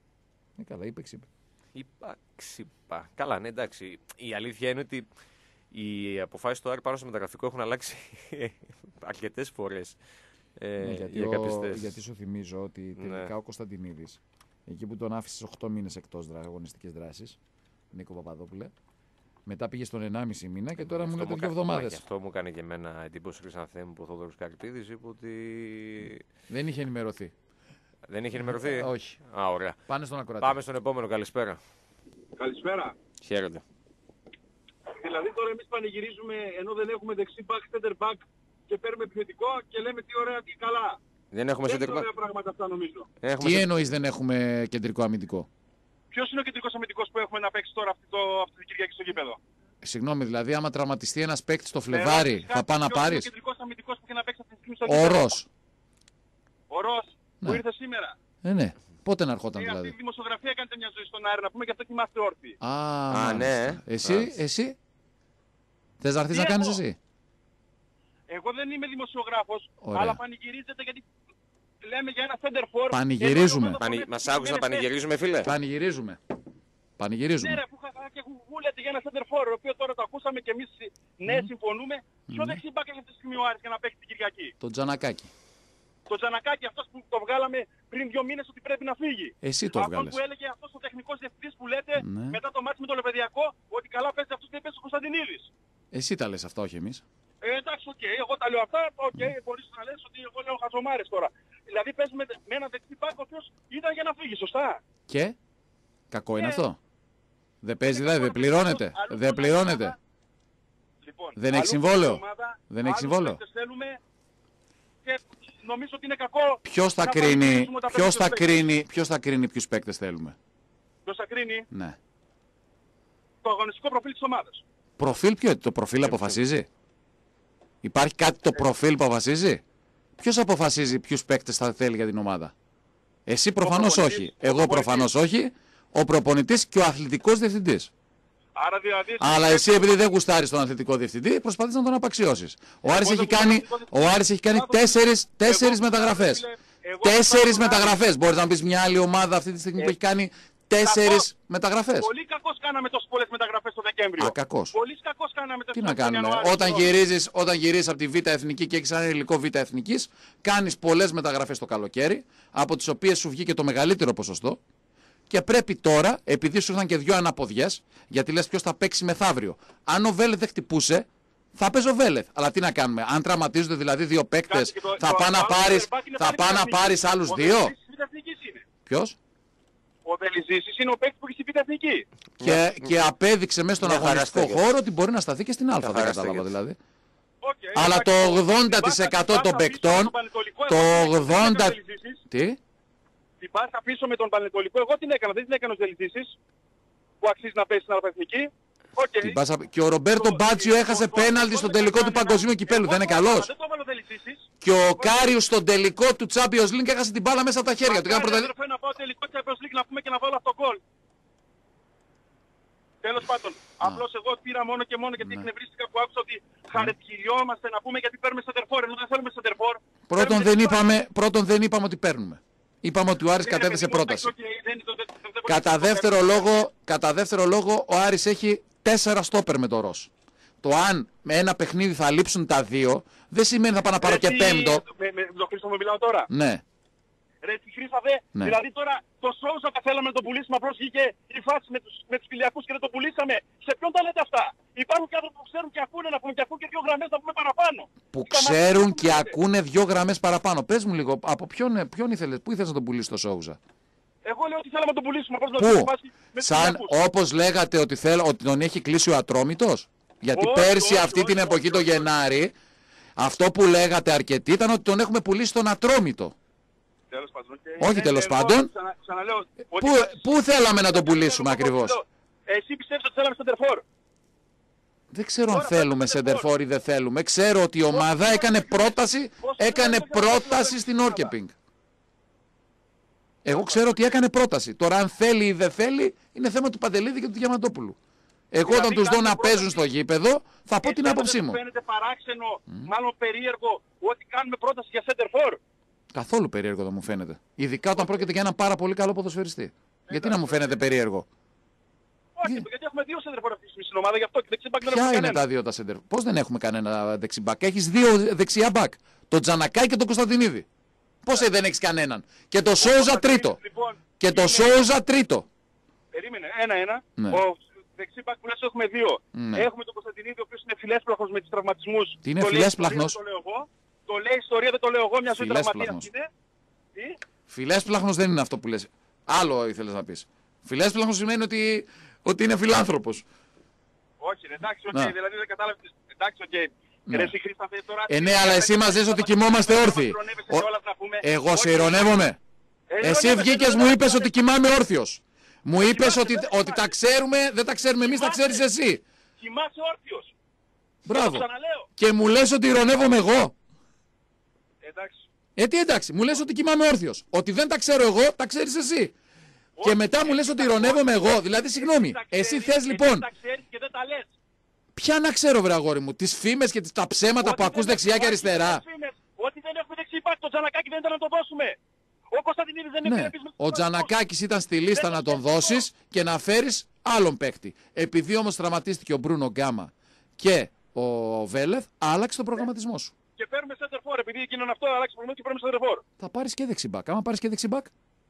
Ναι, καλά, είπε, ξύπε. Είπα, ξύπα. Καλά, ναι, εντάξει. Η αλήθεια είναι ότι Οι αποφάσεις του Άρη πάνω στο μεταγραφικό έχουν αλλάξει αρκετές φορές. Ε, ναι, γιατί, για κάποιες ο, θέσεις. γιατί σου θυμίζω ότι τελικά ναι. ο Κωνσταντινίδης, εκεί που τον άφησε οκτώ μήνες εκτός αγωνιστικής δράσης, Νίκο Παπαδόπουλε, μετά πήγε στον ενάμιση μήνα και τώρα αυτό μου λέτε μου δύο κα... εβδομάδες. Και αυτό μου κάνει και εμένα εντύπωση Χρυσανθέμου που ο Θόδωρος Καρυπίδης είπε ότι. Δεν είχε ενημερωθεί. Δεν είχε ενημερωθεί. Ε, όχι. Α, ωραία. Πάνε στον ακροατή. Πάμε στον επόμενο. Καλησπέρα. Καλησπέρα. Χαίρετε. Δηλαδή τώρα εμείς πανηγυρίζουμε ενώ δεν έχουμε δεξί back, center back και παίρνουμε επιθετικό και λέμε τι ωραία, τι καλά. Δεν έχουμε δεν center back. ωραία πράγματα αυτά νομίζω. Τι σε... εννοείς δεν έχουμε κεντρικό αμυντικό? Ποιος είναι ο κεντρικός αμυντικός που έχουμε να παίξει τώρα αυτή, το, αυτή την Κυριακή στο γήπεδο? Συγγνώμη, δηλαδή άμα τραυματιστεί ένας παίκτης στο Φλεβάρι ε, θα πάει να πάρεις? Ποιος είναι ο κεντρικός αμυντικός που είχε να παίξει αυτή τη στιγμή στο γήπεδο? Ο Ρος. Ο Ρος ναι. που ήρθε σήμερα. Ε, ναι. Πότε να ερχόταν ε, δηλαδή? Αυτή η δημοσιογραφία κάνετε μια ζωή στον Άρη να πούμε και αυτό κοιμάστε όρθιοι. Α, Α ναι. Εσύ, Α. εσύ. Θες να έρθεις να κάνεις εσύ? Εγώ δεν είμαι δημοσιογράφος, ωραία. Αλλά πανηγυρίζετε γιατί λέμε για ένα center for. Πανηγυρίζουμε. Πανη... Μας άκουσες να πανηγυρίζουμε, φίλε? Πανηγυρίζουμε. Πανηγυρίζουμε. Ναι, ρε, που και γούλετε για ένα center for, ο οποίο τώρα το ακούσαμε και εμείς ναι, mm. συμφωνούμε. Ποιο mm. δεξί μπακ έχει αυτή τη στιγμή ο Άρης για να παίξει την Κυριακή? Το Τζανακάκι. Το Τζανακάκι, αυτός που το βγάλαμε πριν δύο μήνες ότι πρέπει να φύγει. Εσύ το βγάλες. Αυτό που έλεγε αυτός ο τεχνικός διευθυντής που λέτε ναι. μετά το μάτι με το Λεπαιδιακό ότι καλά παίζει αυτός και παίζει ο Κωνσταντινίδης. Εσύ τα λες αυτά, όχι εμείς. Ε, εντάξει, οκ, okay, εγώ τα λέω αυτά, οκ, okay, μπορείς να λες ότι εγώ λέω χαζομάρες τώρα. Δηλαδή παίζει με, με ένα δεξί μπακ ο οποίος ήταν για να φύγει, σωστά? Και, κακό είναι ε, αυτό. Δεν παίζει, δηλαδή, δεν πληρώνεται. Δεν πληρώνεται. Λοιπόν, δεν έχει συμβόλαιο. Δεν έχει συμβόλαιο. Και νομίζω ότι είναι κακό. Ποιος θα κρίνει, ποιος θα κρίνει, ποιος θα κρίνει ποιους παίκτες θέλουμε? Ποιος θα κρίνει? Ναι. Το αγωνιστικό προφίλ της ομάδας. Προφίλ ποιο? Το προφίλ αποφασίζει? Υπάρχει κάτι το προφίλ που αποφασίζει? Ποιος αποφασίζει ποιους παίκτες θα θέλει για την ομάδα? Εσύ προφανώς όχι. Εγώ προφανώς όχι. Ο προπονητής και ο αθλητικός διευθυντής. Άρα δηλαδή... Αλλά εσύ επειδή δεν γουστάρεις τον αθλητικό διευθυντή, προσπαθείς να τον απαξιώσεις. Ο Άρης έχει κάνει, ο Άρης έχει κάνει τέσσερις, τέσσερις μεταγραφές. Τέσσερις μεταγραφές. Μπορείς να μου πεις μια άλλη ομάδα αυτή τη στιγμή που έχει κάνει τέσσερις μεταγραφές? Πολύ κακώς κάναμε τόσες πολλές μεταγραφές το Δεκέμβριο. Α, κακώς. Πολύ κακώς κάναμε Τι να κάνουμε? Όταν γυρίζεις, όταν γυρίζεις από τη Β' Εθνική και έχεις ένα υλικό Β' Εθνικής, κάνεις πολλές μεταγραφές το καλοκαίρι, από τις οποίες σου βγήκε το μεγαλύτερο ποσοστό. Και πρέπει τώρα, επειδή σου ήρθαν και δύο αναποδιές, γιατί λες ποιος θα παίξει μεθαύριο. Αν ο Βέλεθ δεν χτυπούσε, θα παίζει ο Βέλεθ. Αλλά τι να κάνουμε, αν τραυματίζονται δηλαδή δύο παίκτες, θα πά να πάρεις, θα πά να πάρεις άλλους δύο? Ποιος? Ο Βελιζήσης είναι ο παίκτης που έχει στη Β' Εθνική. Και, και απέδειξε μέσα στον αγωνιστικό χώρο ότι μπορεί να σταθεί και στην Α, δεν κατάλαβα δηλαδή. Okay, αλλά το ογδόντα τοις εκατό των παικτών, το ογδόντα τοις εκατό... Τι? Την πάσα πίσω με τον Πανετολικό, εγώ την έκανα, δεν την έκανε ο Ζελιτήσης, που αξίζει να πέσει στην Αλφα-Εθνική. Okay. Πάσα... Και ο Ρομπέρτο Μπάτσιο έχασε πέναλτι στον τελικό του Παγκοσμίου Κυπέλλου, δεν είναι καλός? Δεν το έβαλε ο Ζελιτήσης. Και ο Κάριους στον τελικό του Champions League έχασε την μπάλα μέσα από τα χέρια του. Δεν πρέπει να πάω τελικό Champions League να πούμε και να βάλω αυτό γκολ. Τέλος πάντων, απλώς εγώ πήρα μόνο και μόνο γιατί εκνευρίστηκα που άκουσα ότι χαρετκυλιόμαστε να πούμε γιατί παίρνουμε σεντερφόρ, ενώ δεν θέλουμε σεντερφόρ. Πρώτον δεν είπαμε, πρώτον δεν είπαμε ότι παίρνουμε. Είπαμε ότι ο Άρης κατέθεσε πρόταση. Κατά δεύτερο λόγο, κατά δεύτερο λόγο ο Άρης έχει τέσσερα στόπερ με το Ρος. Το αν με ένα παιχνίδι θα λείψουν τα δύο, δεν σημαίνει θα πάω να πάρω και πέμπτο. Με τον Χρήστο μου μιλάω τώρα. Ναι. Ρε τη Χρήσα δε, ναι. Δηλαδή τώρα το Σόουζα τα θέλαμε να το πουλήσουμε, απλώς βγήκε η φάση με τους, με τους Κυλιακούς και δεν το πουλήσαμε. Σε ποιον τα λέτε αυτά? Υπάρχουν και άνθρωποι που ξέρουν και ακούνε να πούμε και ακούν και δύο γραμμές να πούμε παραπάνω. Που ξέρουν και ακούνε δύο γραμμές παραπάνω. Πες μου λίγο, από ποιον, ποιον ήθελες, πού ήθελες να τον πουλήσεις το Σόουζα? Εγώ λέω ότι θέλαμε να τον πουλήσουμε, απλώς να το πουλήσουμε. Σαν όπως λέγατε ότι, θέλ, ότι τον έχει κλείσει ο Ατρόμητος. Γιατί όχι, πέρσι όχι, αυτή όχι, την όχι, εποχή όχι, το Γενάρη, αυτό που λέγατε αρκετοί ήταν ότι τον έχουμε πουλήσει στον Ατρόμητο. Τέλος πάντων. Όχι τέλος πάντων. Ξανα, ξαναλέω, πού, πού θέλαμε να τον πουλήσουμε ακριβώς? Εσύ πιστεύεις ότι θέλαμε σεντερφόρ? Δεν ξέρω αν θέλουμε σεντερφόρ ή δεν θέλουμε. Ξέρω ότι η ομάδα έκανε πρόταση, έκανε πρόταση στην Όρκεπινγκ. Εγώ ξέρω ότι έκανε πρόταση. Τώρα αν θέλει ή δεν θέλει είναι θέμα του Παντελίδη και του Διαμαντόπουλου. Εγώ όταν τους δω να παίζουν στο γήπεδο θα πω την άποψή μου. Φαίνεται παράξενο, μάλλον περίεργο, ότι κάνουμε πρόταση για σεντερφόρ? Καθόλου περίεργο δεν μου φαίνεται. Ειδικά όταν πρόκειται για έναν πάρα πολύ καλό ποδοσφαιριστή. Γιατί να μου φαίνεται περίεργο? δεξιμπάκ, γιατί έχουμε δύο σέντερφορ αυτή στην ομάδα, γι' αυτό και δεξιμπάκ δεν έχουμε Ποια είναι κανένα. τα δύο τα σέντερ? Πώς δεν έχουμε κανένα δεξιμπάκ? Έχεις δύο δεξιά μπακ. Τον Τζανακάη και τον Κωνσταντινίδη. Πώς ε, δεν έχεις κανέναν? Και το Σόουζα τρίτο. Λοιπόν, Και το Σόουζα τρίτο. περίμενε, ένα-ένα. Ναι. Ο δεξιμπάκ που λες έχουμε δύο. Ναι. Έχουμε τον Κωνσταντινίδη, ο οποίος είναι φιλέσπλαχνος με τους τραυματισμούς. Τι είναι Το λέει φιλέσπλαχνος? ιστορία, δεν Το λέω εγώ. Το λέει ιστορία, δεν το λέω εγώ, μια ζωή τραυματίας Φιλέσπλαχνος. είναι. Τι? Φιλέσπλαχνος δεν είναι αυτό που λες. Άλλο ήθελες να πεις. Φιλέσπλαχνος σημαίνει ότι, ότι είναι φιλάνθρωπος. Όχι, ρε, εντάξει, οκ, Να. δηλαδή δεν κατάλαβες. Εντάξει, οκ. Ναι. Ρε, εσύ Χρήσταφε, τώρα... Ε, ναι, αλλά εσύ μας λες ότι κοιμόμαστε όρθιοι. Ο- Εγώ σε ειρωνεύομαι. Εσύ βγήκες, μου είπες ότι κοιμάμαι όρθιος. Μου είπες ότι, ότι τα ξέρουμε, δεν τα ξέρουμε εμείς, τα ξέρεις εσύ. Κοιμάσαι όρθιος. Μπράβο. Το ξαναλέω. Και μου λες ότι ειρωνεύομαι εγώ. Εντάξει. Ε, τι εντάξει, μου λες ότι κοιμάμαι όρθιος. Ότι δεν τα ξέρω εγώ, τα ξέρεις εσύ. Και μετά μου λες ότι ειρωνεύομαι εγώ. Δηλαδή, συγγνώμη, εσύ θες λοιπόν. Τα ξέρεις και δεν τα λες. Ποια να ξέρω, βρε αγόρι μου, τις φήμες και τις- τα ψέματα που ακούς δεξιά και αριστερά. Ότι δεν έχουμε δεξιμπάκ, το Τζανακάκι δεν ήταν να το δώσουμε. Ο Κωνσταντινίδης δεν είναι Ναι, ο Τζανακάκης ήταν στη λίστα να τον δώσεις και να φέρεις άλλον παίκτη. Επειδή όμως τραυματίστηκε ο Μπρούνο Γκάμα και ο Βέλεθ, άλλαξε τον προγραμματισμό σου. Και παίρνουμε center for, επειδή εκείνον αυτό αλλάξει προβλήμα και παίρνουμε center for. Θα πάρεις και δεξιμπάκ. Άμα πάρεις και δεξιμπάκ.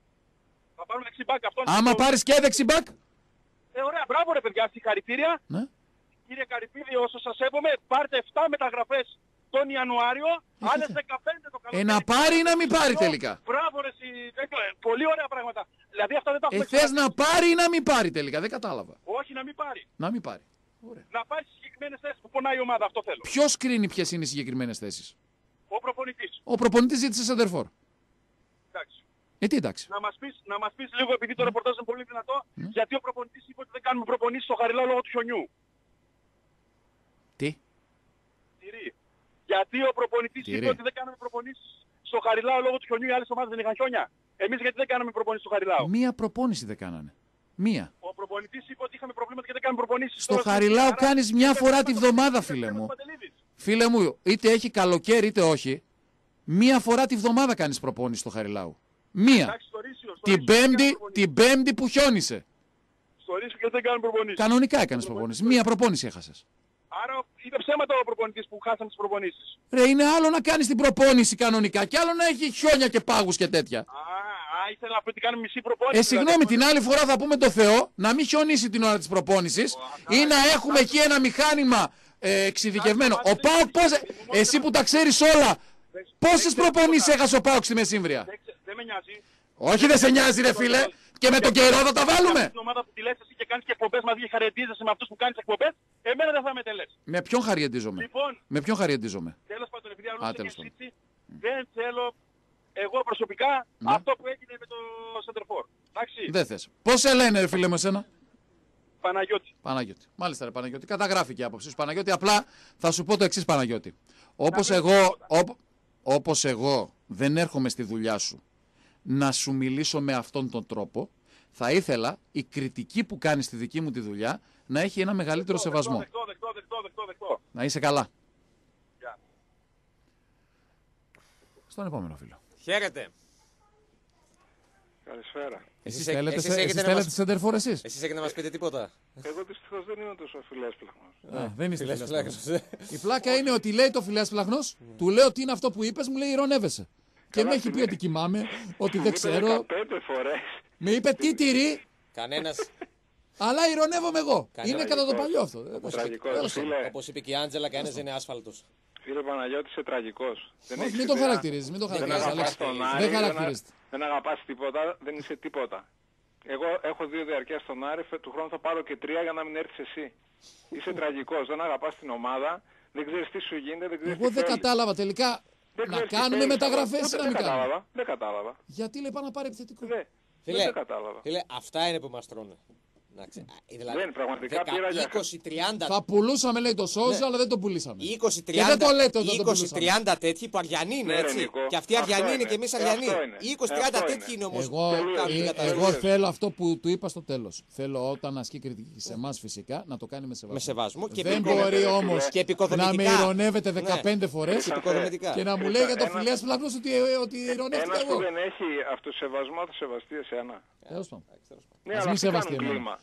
Θα πάρουμε δεξιμπάκ αυτόν. Άμα το- πάρεις και δεξιμπάκ. Ε, ωραία, μπράβο ρε παιδιά, συγχαρητήρια. Ναι. Κύριε Καρυπίδη, όσο σας έβομαι, πάρτε επτά μεταγραφές τον Ιανουάριο, άλλες δεκαπέντε το καλοκαίρι. Ε, να πάρει ή να μην πάρει τελικά. Μπράβο ρε εσύ, ε, πολύ ωραία πράγματα. Δηλαδή αυτά δεν τα Ε, έχουμε θες ξαναδεί. να πάρει ή να μην πάρει τελικά. Δεν κατάλαβα. Όχι, να μην πάρει. Να μην πάρει. Να πάρει στις συγκεκριμένες θέσεις που πονάει η ομάδα, αυτό θέλω. Ποιος κρίνει ποιες είναι οι συγκεκριμένες θέσεις? Ο προπονητής. Ο προπονητής ζήτησε σεντερφόρ. Εντάξει. Ε, τι εντάξει. Να μας πεις, να μας πεις λίγο, επειδή το ρεπορτάζ είναι πολύ δυνατό, γιατί ο προπονητής είπε ότι δεν κάνουμε προπονήσεις στο Χαριλάου λόγω του χιονιού. Τι? Τυρί. Γιατί ο προπονητής Τυρί. είπε ότι δεν κάνουμε προπονήσεις στο Χαριλάου λόγω του χιονιού, οι άλλες ομάδες δεν είχαν χιόνια. Εμείς γιατί δεν κάναμε προπονήσεις στο Χαριλάου. Μία προπόνηση δεν κάνανε. Μία. Ο προπονητής είπε ότι είχαμε προβλήματα και δεν κάνουμε προπονήσεις. Στο Τώρα, Χαριλάου άρα, κάνεις μια είπε φορά ότι τη θα βδομάδα, το φίλε μου. Παντελίδης. Φίλε μου, είτε έχει καλοκαίρι είτε όχι, μία φορά τη βδομάδα κάνεις προπόνηση στο Χαριλάου. Μία. Εντάξει, στο Ρήσιο, στο Την Ρήσιο δεν κάνουμε πέμπτη, προπονήσεις. την πέμπτη που χιόνισε. Στο Ρήσιο και δεν κάνουμε προπονήσεις. Κανονικά έκανες προπόνηση. Μία προπόνηση έχασες. Άρα είπε ψέματα ο προπονητής που χάσαμε τις προπονήσεις. Ρε, είναι άλλο να κάνεις την προπόνηση κανονικά και άλλο να έχει χιόνια και πάγους και τέτοια. Α, α, ήθελα να πει ότι κάνουμε μισή προπόνηση. Ε, συγγνώμη, την άλλη φορά θα πούμε το Θεό να μην χιονίσει την ώρα της προπόνησης ή να έχουμε εκεί ένα μηχάνημα ε, εξειδικευμένο. Ο Πάοκ, πώς, εσύ που τα ξέρεις όλα, πόσες προπονήσεις έχασε ο Πάοκ στη Μεσήμβρια? Δεν ξε- Δεν με νοιάζει. Όχι, δεν σε νοιάζει, ρε φίλε. Και με τον καιρό θα τα βάλουμε. Στην ομάδα που τη λες εσύ και κάνεις και εκπομπές μαζί και χαρακτηρίζεσαι με αυτούς που κάνεις εκπομπές, εμένα δεν θα με τελές. Με ποιον χαριεντίζομαι. Λοιπόν, Με ποιον χαριεντίζομαι. τέλος πάντων, επειδή Α, αλλού τέλος και πάντων. σύντηση, δεν θέλω εγώ προσωπικά Ναι. αυτό που έγινε με το Σεντερφόρ. Εντάξει, Δεν θες. Πώς σε λένε, ρε φίλε μου, εσένα? Παναγιώτη. Παναγιώτη. Μάλιστα, ρε Παναγιώτη. Καταγράφηκε η άποψη σου, Παναγιώτη. Απλά θα σου πω το εξής, Παναγιώτη. Όπως εγώ, όπ, όπως εγώ δεν έρχομαι στη δουλειά σου να σου μιλήσω με αυτόν τον τρόπο, θα ήθελα η κριτική που κάνεις στη δική μου τη δουλειά να έχει ένα μεγαλύτερο σεβασμό. Δεκτό, δεκτό, δεκτό, δεκτό, δεκτό. Να είσαι καλά. Γεια. Στον επόμενο φίλο. Χαίρετε. Καλησπέρα. Εσείς έχ- θέλετε, εσείς εσείς έχετε να θέλετε μας- σέντερφορ εσείς? Εσείς έχετε να μας πείτε τίποτα? Εγώ δυστυχώς δεν είμαι τόσο φιλέσπλαχνος. Α, δεν είστε Φιλέσπλαχνος. φιλέσπλαχνος. Η πλάκα είναι ότι λέει το φιλέσπλαχνος, του λέω τι είναι αυτό που είπες, μου λέει ηρωνεύεσαι. Και με έχει πει ότι κοιμάμαι, ότι δεν ξέρω. δεκαπέντε φορές. Με είπε τι τυρί, Κανένας. αλλά ηρωνεύομαι εγώ. Κανένα Είναι κατά το παλιό αυτό. Δεν το Τραγικός, τέλος φίλε. πάντων. Όπως είπε και η Άντζελα, κανένας δεν είναι άσφαλτος. Φίλε Παναγιώτη, είσαι τραγικός. Δεν Όχι, έχεις μην το ιδέα. χαρακτηρίζεις, μην το Δεν χαρακτηρίζεις, αγαπάς Αλέξη. τον Άρη, Δεν δεν, χαρακτηρίζεται. δεν αγαπάς τίποτα, δεν είσαι τίποτα. Εγώ έχω δύο διαρκεία στον Άρη, φε- του χρόνου θα πάρω και τρία για να μην έρθεις εσύ. Είσαι τραγικός, δεν αγαπάς την ομάδα, δεν ξέρεις τι σου γίνεται, δεν ξέρεις Εγώ τι δεν θέλεις. κατάλαβα τελικά Δεν να ξέρεις τι κάνουμε θέλεις, μεταγραφές ούτε ή να δεν μην κάνουμε. κατάλαβα, δεν κατάλαβα. Γιατί λέει πάνω να πάρει επιθετικό. Δεν, Φίλε, δεν κατάλαβα. Φίλε, αυτά είναι που μας τρώνε. Να ξε- α, δηλαδή, Δεν, πραγματικά δέκα, πήρα για- είκοσι τριάντα Θα πουλούσαμε λέει το Σόουζα, Ναι. αλλά δεν το πουλήσαμε. είκοσι Και δεν το λέτε ότι δεν το είκοσι πουλούσαμε. τριάντα τέτοιοι που αριανοί είναι, Ναι, ρε, έτσι. Νίκο. Και αυτοί Αυτό αριανοί είναι είναι. και εμείς Ε, αριανοί. αυτό είναι. είκοσι Ε, τριάντα αυτό τέτοιοι είναι. είναι όμως. Εγώ, που κάνουν την ε, καταστροφή. εγώ θέλω αυτό που του είπα στο τέλος. Θέλω όταν ασκεί κριτική σε εμάς φυσικά να το κάνει με σεβασμό. Με σεβασμό και Δεν επικοδομητικά. μπορεί όμως Και να επικοδομητικά. με ειρωνεύετε Ναι. δεκαπέντε φορές Και επικοδομητικά. και να μου Κοίτα, λέει για το ένα- φιλέσπλαχνος ότι, ε, ότι ειρωνεύτηκα Ένας που εγώ. δεν έχει αυτοσεβασμό θα σεβαστεί εσένα. Τέλος πάντων. Ναι, Ας αλλά μη αυτοί σεβαστεί κάνουν εμένα. κλίμα.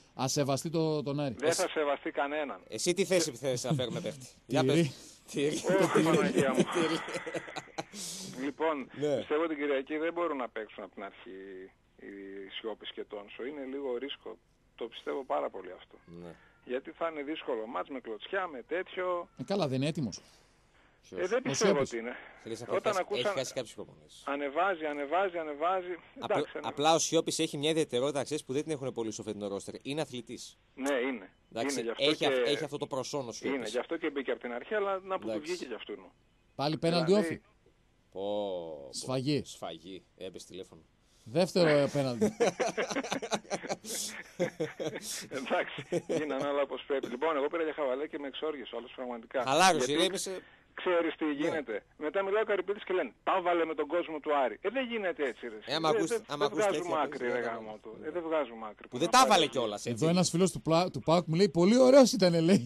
Α σεβαστεί το, τον Άρη. Δεν θα σεβαστεί κανέναν. Εσύ τι θέση θες να φέρουμε παίχτη? Για πες. Όχι, Παναγία μου. Λοιπόν, πιστεύω την Κυριακή δεν μπορούν να παίξουν από την αρχή οι Σιώπης και Τόνσο. Είναι λίγο ρίσκο. Το πιστεύω πάρα πολύ αυτό. Ναι. Γιατί θα είναι δύσκολο μάτς με κλωτσιά, με τέτοιο. Ε, καλά, δεν είναι έτοιμος. Ε, δεν πιστεύω ότι είναι. Όταν ακούσα... Έχει χάσει κάποιους προπονήσεις. Ανεβάζει, ανεβάζει, ανεβάζει. Απλ... Εντάξει, απλά ο Σιώπης έχει μια ιδιαιτερότητα, ξέρεις, που δεν την έχουν πολύ στο φετινό ρόστερ. Είναι αθλητής. Ναι, είναι. Εντάξει, είναι έχει, και... έχει αυτό το προσόν ο Σιώπης. Είναι, γι' αυτό και μπήκε από την αρχή, αλλά να που του βγήκε γι' αυτού. Πάλι πέναντι όφη. Πω, σφαγή. Σφαγή. Έπεσε τηλέφωνο. Δεύτερο πέναντι. Εντάξει, γίνανε όλα όπως πρέπει. Λοιπόν, εγώ πήρα για χαβαλέ και με εξόργησε όλος πραγματικά. Χαλάρωσε, ηρέμησε. Ξέρεις τι γίνεται. Yeah. Μετά μιλάω ο Καρυπίδης και λένε τα βάλε με τον κόσμο του Άρη. Ε, δεν γίνεται έτσι. Ρε. Ε, άμα ε, ακούς, δεν άμα δε βγάζουμε άκρη, ρε γάμο του. Ε, δεν βγάζουμε άκρη. Που δεν τα βάλε κιόλας. Εδώ ένας φίλος του, του ΠΑΟΚ μου λέει πολύ ωραίος ήταν, λέει.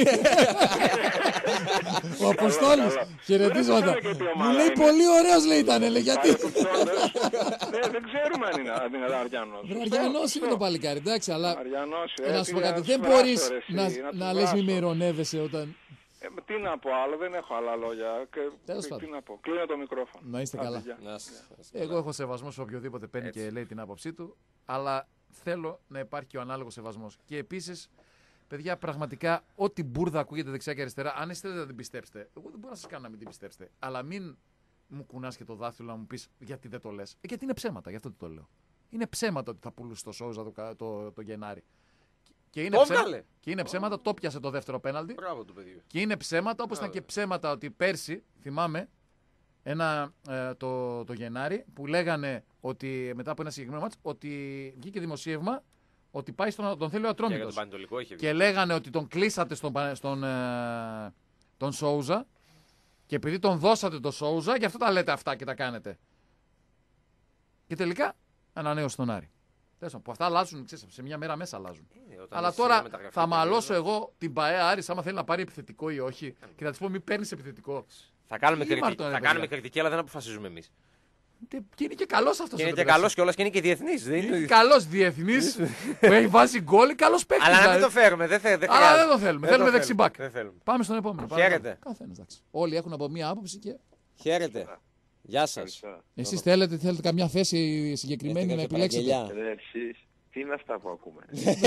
Ο Αποστόλης. Χαιρετίσματα. Μου λέει πολύ ωραίος, λέει ήταν, λέει. Γιατί. Δεν ξέρουμε αν είναι Αριανός. Αριανός είναι το παλικάρι, εντάξει, αλλά να σου πω κάτι, δεν μπορείς να λες μη με ειρωνεύεσαι όταν... Ε, τι να πω άλλο, δεν έχω άλλα λόγια. Τέλος τι πάντων. να πω, κλείνω το μικρόφωνο. Να είστε καλά. Εγώ έχω σεβασμό σε οποιοδήποτε παίρνει Έτσι. και λέει την άποψή του, αλλά θέλω να υπάρχει και ο ανάλογος σεβασμός. Και επίσης, παιδιά, πραγματικά, ό,τι μπουρδα ακούγεται δεξιά και αριστερά, αν είστε δεν την πιστέψετε. Εγώ δεν μπορώ να σας κάνω να μην την πιστέψετε. Αλλά μην μου κουνάς και το δάχτυλο να μου πεις γιατί δεν το λες. Ε, γιατί είναι ψέματα, γι' αυτό το λέω. Είναι ψέματα ότι θα πουλούσε το Σόουζα το, το, το Γενάρη. Και είναι, ψέμα... και είναι ψέματα, το πιάσε το δεύτερο πέναλτι. Μπράβο του παιδιού. Και είναι ψέματα, όπως ήταν και ψέματα ότι πέρσι, θυμάμαι, ένα, ε, το, το Γενάρη, που λέγανε ότι μετά από ένα συγκεκριμένο μάτς, ότι βγήκε δημοσίευμα ότι πάει στον, τον θέλει ο Ατρόμητος. Και, και λέγανε ότι τον κλείσατε στον, στον ε, τον Σόουζα και επειδή τον δώσατε τον Σόουζα, γι' αυτό τα λέτε αυτά και τα κάνετε. Και τελικά ανανέωσε τον Άρη. Που αυτά αλλάζουν, ξέρεις, σε μια μέρα μέσα αλλάζουν. Ε, Αλλά τώρα θα μαλώσω εγώ την ΠαΕ Άρης άμα θέλει να πάρει επιθετικό ή όχι και θα της πω μην παίρνεις επιθετικό. Θα κάνουμε, κριτική, θα κάνουμε κριτική, αλλά δεν αποφασίζουμε εμείς. Και είναι και καλός αυτός. Και είναι και καλός κιόλας και είναι και διεθνής. Είναι καλός διεθνής που έχει βάζει γκόλ, καλός παίκτης. Αλλά να μην το φέρουμε, δεν θέλουμε. Αλλά δεν το θέλουμε, θέλουμε δεξιμπάκ. Πάμε στον επόμενο. Χαίρετε. Όλοι έχουν από μία άποψη και. Χαίρετε. Γεια σας. Εσείς θέλετε, θέλετε καμιά θέση συγκεκριμένη να επιλέξετε. Ε, εσείς, τι είναι αυτά που ακούμε.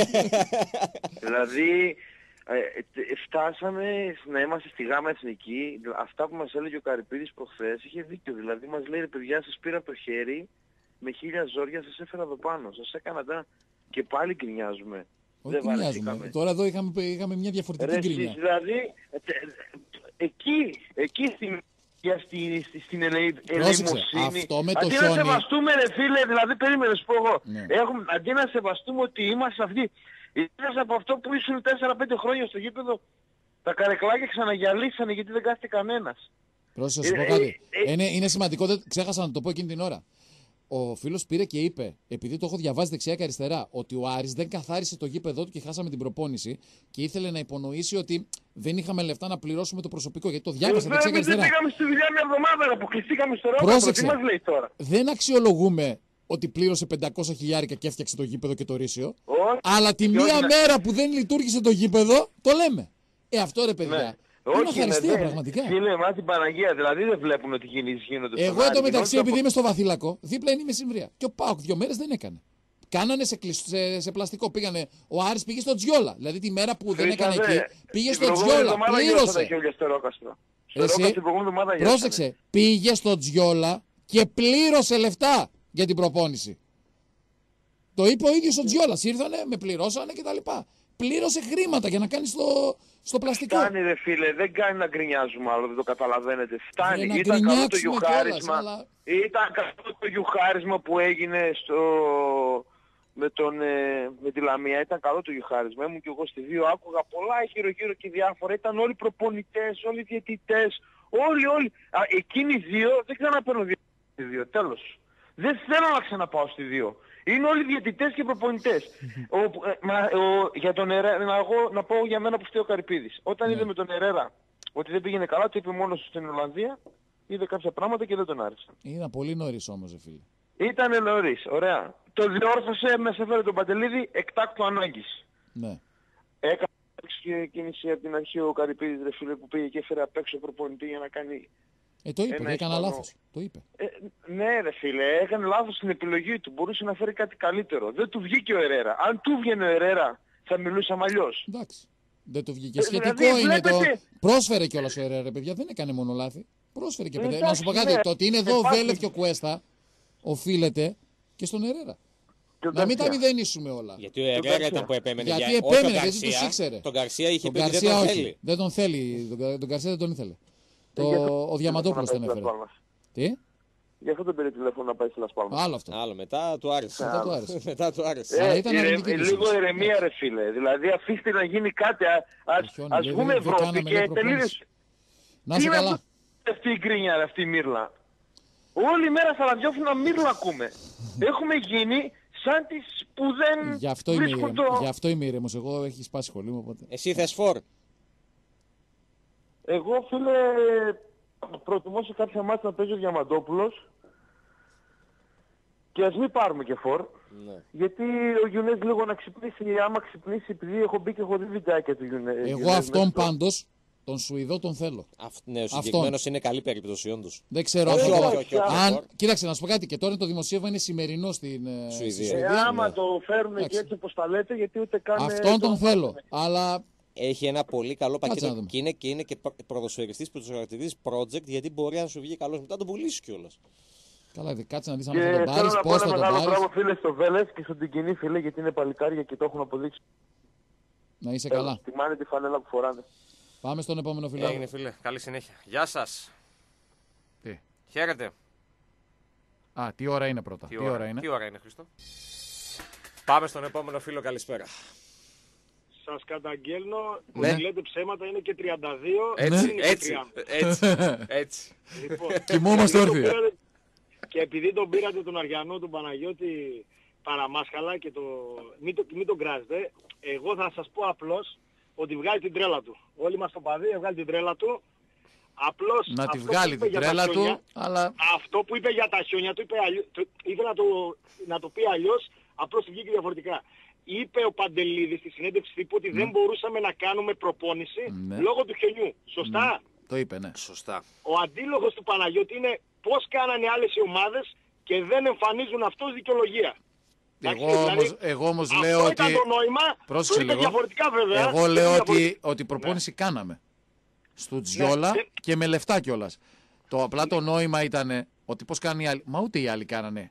Δηλαδή, ε, φτάσαμε να είμαστε στη γάμα εθνική. Αυτά που μας έλεγε ο Καρυπίδης προχθές είχε δίκιο. Δηλαδή μας λέει, ρε παιδιά, σας πήρα το χέρι, με χίλια ζόρια σας έφερα εδώ πάνω. Σας έκανα τα... και πάλι γκρινιάζουμε. Όχι γκρινιάζουμε. Τώρα εδώ είχαμε, είχαμε μια διαφορετική γκρινιά. Δηλαδή, ε, ε, εκεί, εκεί στην... για στη, στη, στην ελεημοσύνη. Αντί να σεβαστούμε, ρε φίλε, δηλαδή περίμενε σου πω εγώ. Ναι. Έχουμε, αντί να σεβαστούμε ότι είμαστε αυτοί, είδες από αυτό που ήσουν τέσσερα πέντε χρόνια στο γήπεδο, τα καρεκλάκια ξαναγιαλίσανε γιατί δεν κάθεται κανένας. Πρόσεχε, σου πω κάτι. Ε, ε, είναι, είναι σημαντικό, δεν ξέχασα να το πω εκείνη την ώρα. Ο φίλος πήρε και είπε, επειδή το έχω διαβάσει δεξιά και αριστερά, ότι ο Άρης δεν καθάρισε το γήπεδό του και χάσαμε την προπόνηση και ήθελε να υπονοήσει ότι δεν είχαμε λεφτά να πληρώσουμε το προσωπικό. Γιατί το διάβασα δεξιά και αριστερά. Δεν πήγαμε στη δουλειά μια εβδομάδα, αποκλειστήκαμε στο ρόλο. Τι μας λέει τώρα. Δεν αξιολογούμε ότι πλήρωσε πεντακόσια χιλιάρικα και έφτιαξε το γήπεδο και το ρήσιο. Oh, αλλά τη μία να... μέρα που δεν λειτουργήσε το γήπεδο, το λέμε. Ε, αυτό ρε παιδιά. Ναι. Είναι ευχαριστία πραγματικά. Φίλε, μα την Παναγία, δηλαδή δεν βλέπουν ότι γίνονται. Εγώ εδώ μεταξύ, επειδή είμαι στο Βαθύλακο, δίπλα είναι η Μεσημβρία. Και ο ΠΑΟΚ δύο μέρες δεν έκανε. Κάνανε σε, σε, σε πλαστικό. Πήγανε, ο Άρης πήγε στο Τζιόλα. Δηλαδή τη μέρα που δεν έκανε εκεί, πήγε στο Τζιόλα. Πλήρωσε. Εσύ, πρόσεξε, πήγε στο Τζιόλα και πλήρωσε λεφτά για την προπόνηση. Το είπε ο ίδιος ο Τζιόλας. Ήρθανε, με πληρώσανε κτλ. Πλήρωσε χρήματα για να κάνει στο, στο πλαστικό. Φτάνει ρε φίλε, δεν κάνει να γκρινιάζουμε άλλο, δεν το καταλαβαίνετε. Φτάνει, ε, ήταν καλό το γιουχάρισμα. Αλλά... Ήταν καλό το γιουχάρισμα που έγινε στο... με, τον, ε, με τη Λαμία. Ήταν καλό το γιουχάρισμα. Ήμουν και εγώ στη δύο, άκουγα πολλά γύρω γύρω και διάφορα. Ήταν όλοι προπονητές, όλοι διαιτητές, όλοι όλοι. Α, εκείνοι οι δύο, δεν ξαναπαίρνω δύο, δύο, τέλος. Δεν θέλω να ξαναπάω στη δύο. Είναι όλοι διαιτητές και προπονητές. ο, ε, μα, ο, για τον Ερέρα, να, εγώ, να πω για μένα που φταίει ο Καρυπίδης. Όταν yeah. είδε με τον Ερέρα ότι δεν πήγαινε καλά, το είπε μόνος στην Ολλανδία, είδε κάποια πράγματα και δεν τον άρεσαν. Ήταν πολύ νωρίς όμως, φίλε. Ήτανε νωρίς, ωραία. το διόρθωσε, με έφερε τον Παντελίδη εκτάκτου ανάγκης. Ναι. Έκανε και κίνηση από την αρχή ο Καρυπίδης, ρε φίλε, που πήγε και έφερε απ' έξω προπονητή για να κάνει... Ε, το είπε, ένα έκανα Ισπανό. λάθος. Το είπε. Ε, ναι ρε φίλε, έκανε λάθος στην επιλογή του. Μπορούσε να φέρει κάτι καλύτερο. Δεν του βγήκε ο Ερέρα. Αν του βγαίνει ο Ερέρα θα μιλούσαμε αλλιώς. Εντάξει. Δεν του βγήκε. Ε, Σχετικό δηλαδή, είναι βλέπετε... το... Πρόσφερε κιόλας ο Ερέρα, παιδιά. Δεν έκανε μόνο λάθη. Πρόσφερε και Ε, παιδιά. εντάξει, Να σου πω κάτι. ναι. Το ότι είναι εδώ ο Υπάρχει- Βέλεθ και ο Κουέστα οφείλεται και στον Ερέρα. Να μην τα μηδενίσουμε όλα. Γιατί ο Ερέρα ήταν που επέμενε. Γιατί για... επέμενε, όχι, ο γιατί τους Γκαρσία, ήξερε. Τον Γκαρσία είχε Τον πει ότι δεν Γκαρσία τον όχι. θέλει. Δεν τον θέλει. Τον, τον Γκαρσία δεν τον ήθελε. Το... γι' αυτό Ο Διαμαντόπουλος τον τηλέφωνο έφερε. να πάει Τι? Γι' αυτό τον πήρε τηλέφωνο να πάει στη Λασπάλμα. Άλλο αυτό. Άλλο, μετά του άρεσε. Μετά του άρεσε. μετά του άρεσε. Αλλά Ε, ήταν ηρε- αρνητική του λίγο σύμβαση. ηρεμία ρε φίλε. Δηλαδή αφήστε να γίνει κάτι. Α- Ας, χιόνι, ας λέει, βγούμε δεν- δεν Ευρώπη κάναμε, και λέει, προπόνηση. τελείωσε. Να είσαι Τι είναι καλά. αυτό- αυτή η γκρίνια ρε, αυτή η μύρλα. Όλη μέρα στα ραδιόφωνα μύρλα ακούμε. Έχουμε γίνει σαν τις που δεν Γι' αυτό είμαι βρίσκουν ήρεμος. το... Γι' αυτό είμαι ήρεμος. Εγώ έχει σπάσει σχολή μου. Οπότε... Εσύ θες φορ. Εγώ φίλε προτιμώ σε κάποια μάτια να παίζει ο Διαμαντόπουλος και ας μην πάρουμε και φορ. Ναι. Γιατί ο Γιουνές λίγο να ξυπνήσει, άμα ξυπνήσει, επειδή έχω μπει και έχω δει βιντεάκια του Γιουνές. Εγώ αυτόν πάντως, τον Σουηδό τον θέλω. Αυ... Ναι, ο Αυτόν. συγκεκριμένος είναι καλή περίπτωση όντως. Δεν ξέρω. Όχι, εγώ- όχι, όχι, όχι, αν... όχι. Κοίταξε να σου πω κάτι. Και τώρα το δημοσίευμα είναι σημερινό στην ε, στη Σουηδία. Ε, Σουηδία. άμα το φέρουν Εντάξει. και έτσι όπως τα λέτε, γιατί ούτε καν... Αυτόν τον θέλω. Αλλά Έχει ένα πολύ καλό Κάτσε να πακέτο δούμε. και είναι και, είναι και προ- ποδοσφαιριστής που του χαρακτηρίζει project, γιατί μπορεί να σου βγει καλός μετά να τον πουλήσει κιόλας. καλά, δε, κάτσε να δεις αν Και θα τον θέλω πάρεις, να πω πώς ένα θα τον μεγάλο πάρεις. μπράβο φίλε στο Βέλες και στον Τικινή φίλε, γιατί είναι παλικάρια και το έχουν αποδείξει. Να είσαι καλά. Τιμάνε τη φανέλα που φοράνε. Πάμε στον επόμενο φιλό. Έγινε φίλε, καλή συνέχεια. Γεια σας. Τι. Χαίρετε. Α, τι ώρα είναι πρώτα. Τι, Τι ώρα, ώρα είναι. τι ώρα είναι Χρήστο. Πάμε στον επόμενο φίλο, καλησπέρα. Σας καταγγέλνω Ναι. ότι λέτε ψέματα, είναι και τριάντα δύο. Έτσι, δεν είναι και έτσι, τριάντα. έτσι, έτσι. Λοιπόν, Κοιμόμαστε επειδή τον όρθιοι. πήρατε- Και επειδή τον πήρατε τον Αριανό, τον Παναγιώτη παραμάσχαλα και το... μην, το... μην τον κράζετε, εγώ θα σας πω απλώς ότι βγάζει την τρέλα του. Όλοι μας το παδί, βγάζει την τρέλα του. Απλώς Να τη αυτό βγάλει που είπε την για τα τρέλα χιόνια, του, αλλά αυτό που είπε για τα χιόνια του, είπε αλλιώς, το, ήθελε να το, να το πει αλλιώς, απλώς του βγήκε διαφορετικά. Είπε ο Παντελίδης στη συνέντευξη τύπου ότι δεν μπορούσαμε να κάνουμε προπόνηση Ναι. λόγω του χιονιού. Σωστά. το είπε, ναι. Σωστά. Ο αντίλογος του Παναγιώτη είναι πώς κάνανε άλλες οι ομάδες και δεν εμφανίζουν αυτό ως δικαιολογία. Εντάξει, Εγώ δηλαδή, όμως, εγώ όμως αυτό λέω ότι... ήταν το νόημα, Πρόσεξε το είπε λίγο. διαφορετικά βέβαια. Εγώ το λέω είπε ότι, διαφορετικά. ότι προπόνηση κάναμε. Στου Τζιόλα Ναι. και με λεφτά κιόλα. Το απλά το νόημα ήταν ότι πώς κάνει οι άλλοι. Μα ούτε οι άλλοι κάνανε.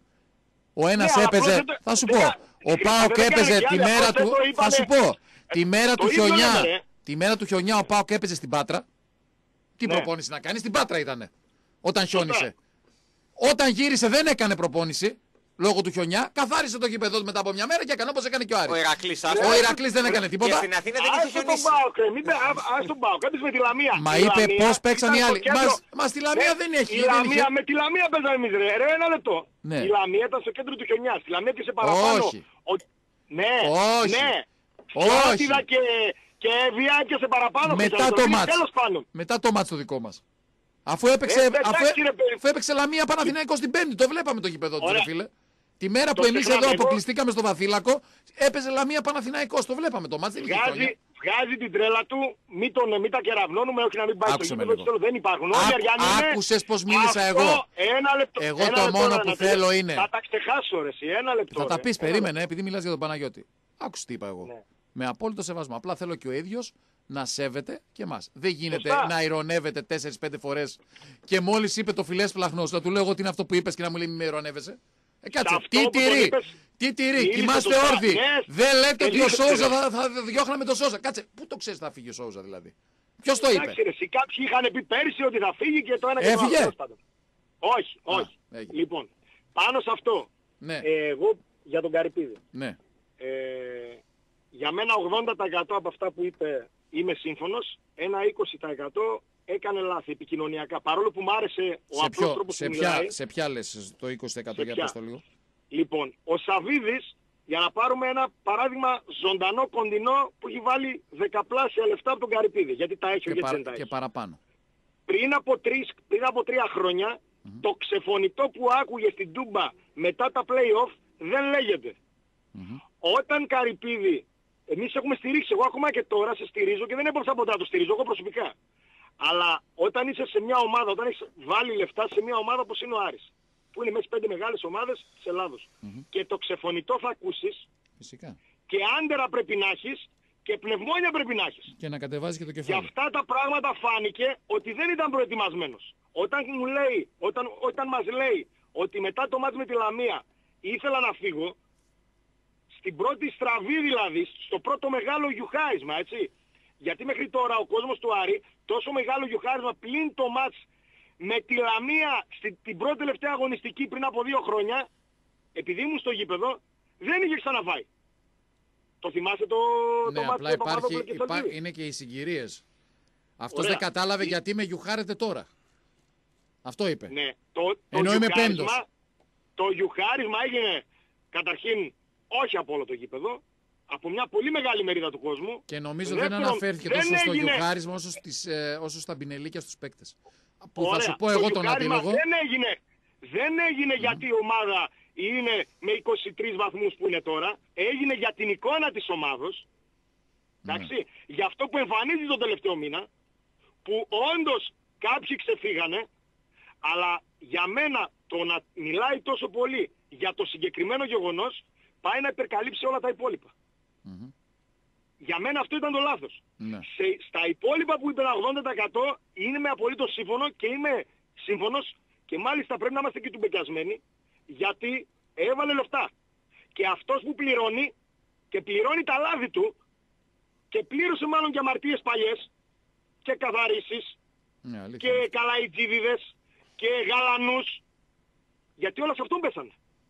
Ο ένας Ναι, αλλά έπαιζε. απλώς δεν το- Θα σου δεν πω. κα- Ο δεν Πάοκ έκανε έπαιζε κι τη άλλοι, μέρα αυτό του. το Θα είπανε. σου πω. Τη μέρα το του ίδιο χιονιά. λέμε, ρε. Τη μέρα του χιονιά ο Πάοκ έπαιζε στην Πάτρα. Τι Ναι. προπόνηση να κάνει, στην Πάτρα ήτανε. Όταν χιόνισε. Όταν γύρισε δεν έκανε προπόνηση. Λόγω του χιονιά, καθάρισε το γήπεδο του μετά από μια μέρα και έκανε όπως έκανε και ο Άρης. Ο Ηρακλής, Ο Ηρακλής δεν έκανε Και τίποτα. στην Αθήνα δεν είχε Ας τον χιονίσει. Πάοκ, ρε, μην πε- α- ας τον Πάοκ, έπαιζε με τη Λαμία. Μα Η είπε Λαμία πώς παίξαν ήταν οι στο άλλοι. κέντρο. Μας, μας τη Λαμία Ναι, δεν έχει. Η δεν Λαμία, είχε. με τη Λαμία παίζαμε εμείς ρε, ρε, ένα λεπτό. Ναι. Η Λαμία ήταν στο κέντρο του χιονιά. Στη Λαμία έπιασε παραπάνω. Όχι. Ο- Ναι, Όχι. ναι. Όχι. Φιάτιδα και, και Εύβοια έπιασε παραπάνω. Μετά Χρυσάνθο, το πήγε μάτς. Τέλος πάνω. Μετά το μάτς το δικό μας. Αφού έπαιξε, Ε, εντάξει, αφού, ρε, παιδί. αφού έπαιξε Λαμία Παναθηναϊκός την Πέμπτη, το βλέπαμε το γήπεδο του, Ωραία. ρε φίλε. Τη μέρα Το που εμείς ξεχνάμε, εδώ εγώ- αποκλειστήκαμε στο Βαθύλακο, έπαιζε Λαμία Παναθηναϊκός, το βλέπαμε το μάτς, δεν είχε Βγάζει, χρόνια. βγάζει την τρέλα του, μην, τον, μην τα κεραυνώνουμε, όχι να μην πάει στο Άκουσε με γήπεδο, λίγο. θέλω, δεν υπάρχουν. Άκου- Όλοι οι Αριανοί είναι. άκουσες πως μίλησα Αυτό, εγώ. Ένα λεπτό. Εγώ ένα το λεπτό, μόνο ρε, που να θέλω τελειώσω. είναι- Θα τα ξεχάσω ρε εσύ, ένα λεπτό. Θα τα ρε. πεις, Ένα περίμενε, επειδή μιλάς για τον Παναγιώτη. Άκουσε τι είπα εγώ. Ναι. Με απόλυτο σεβασμό. Απλά θέλω και ο ίδιος να σέβεται και εμάς. Δεν γίνεται Σωστά. να ηρωνεύεται τέσσερις πέντε φορές και μόλις είπε το φιλές πλαχνός, να του λέω ότι είναι αυτό που είπες και να μου λέει μη με ηρωνεύεσαι. Ε, κάτσε, Αυτό τι που τον τυρί, είπες, τι τυρί, μίλησε κοιμάστε σωστά. όρθιοι. Ναι. Δεν λέτε ότι ο Τελείωσε, Σόουζα ρε. θα, θα διώχναμε τον Σόουζα. Κάτσε, πού το ξέρεις θα φύγει ο Σόουζα δηλαδή. Ποιος το είπε. Εντάξει ρε εσύ, κάποιοι είχαν πει πέρσι ότι θα φύγει και το ένα και το Έφυγε? άλλο. τέλος πάντων. Όχι, όχι. έγινε. Λοιπόν, πάνω σε αυτό, Ναι, ε, εγώ για τον Καρυπίδη. ναι. Ε, για μένα ογδόντα τοις εκατό από αυτά που είπε είμαι σύμφωνος, ένα είκοσι τοις εκατό έκανε λάθη επικοινωνιακά. Παρόλο που μου άρεσε ο Σε, απλός ποιο, τρόπος σε, που ποια, μιλάει. σε ποια λες το είκοσι τοις εκατό Σε για ποια? πες το λίγο. Λοιπόν, ο Σαβίδης, για να πάρουμε ένα παράδειγμα ζωντανό κοντινό που έχει βάλει δεκαπλάσια λεφτά από τον Καρυπίδη. Γιατί τα έχει, Και, γιατί παρα- δεν τα και έχει. παραπάνω. Πριν από, τρεις, πριν από τρία χρόνια, το ξεφωνητό που άκουγε στην Τούμπα μετά τα play-off δεν λέγεται. Mm-hmm. Όταν Καρυπίδη, εμείς έχουμε στηρίξει, εγώ ακόμα και τώρα σε στηρίζω και δεν έπρεπε ποτέ να το στηρίζω εγώ προσωπικά. Αλλά όταν είσαι σε μια ομάδα, όταν έχεις βάλει λεφτά σε μια ομάδα όπως είναι ο Άρης, που είναι μέσα στις πέντε μεγάλες ομάδες της Ελλάδος, Mm-hmm. και το ξεφωνητό θα ακούσεις, φυσικά, και άντερα πρέπει να έχεις, και πνευμόνια πρέπει να έχεις. Και να κατεβάζει και το Και κεφάλι. αυτά τα πράγματα φάνηκε ότι δεν ήταν προετοιμασμένος. Όταν μου λέει, όταν, όταν μας λέει ότι μετά το μάτς με τη Λαμία ήθελα να φύγω, στην πρώτη στραβή δηλαδή, στο πρώτο μεγάλο γιουχάρισμα, έτσι. Γιατί μέχρι τώρα ο κόσμος του Άρη, τόσο μεγάλο γιουχάρισμα πλην το μάτς με τη Λαμία στην την πρώτη τελευταία αγωνιστική πριν από δύο χρόνια, επειδή ήμουν στο γήπεδο, δεν είχε ξαναφάει. Το θυμάσαι το, Ναι, το απλά μάτς το υπάρχει, Παπαδόπουλο και υπά, Σαλβίδη? είναι και οι συγκυρίες. Αυτός Ωραία. δεν κατάλαβε γιατί με γιουχάρετε τώρα. Αυτό είπε. Ναι, το, το Ενώ είμαι γιουχάρισμα- πέμπτος. Το γιουχάρισμα έγινε καταρχήν όχι από όλο το γήπεδο, από μια πολύ μεγάλη μερίδα του κόσμου. Και νομίζω δεν Δεύτερον, αναφέρθηκε δεν τόσο στο έγινε- γιουχάρισμα όσο, στις, ε, όσο στα πινελίκια στους παίκτες. Που θα Ωραία. σου πω Το εγώ τον γιουχάρισμα αντίλογο. Δεν έγινε, δεν έγινε γιατί η ομάδα είναι με είκοσι τρεις βαθμούς που είναι τώρα. Έγινε για την εικόνα της ομάδος. Εντάξει. Για αυτό που εμφανίζει τον τελευταίο μήνα, που όντως κάποιοι ξεφύγανε, αλλά για μένα το να μιλάει τόσο πολύ για το συγκεκριμένο γεγονός πάει να υπερκαλύψει όλα τα υπόλοιπα. Mm-hmm. Για μένα αυτό ήταν το λάθος. Ναι. Σε, στα υπόλοιπα που είπε ένα ογδόντα τοις εκατό είναι με απολύτως σύμφωνο και είμαι σύμφωνος και μάλιστα πρέπει να είμαστε και του μπεκιασμένοι γιατί έβαλε λεφτά. Και αυτός που πληρώνει και πληρώνει τα λάθη του και πλήρωσε μάλλον και αμαρτίες παλιές και καθαρίσεις Ναι, αλήθεια. και καλαϊτζίδιδες και γαλανούς, γιατί όλα σε αυτόν πέσανε.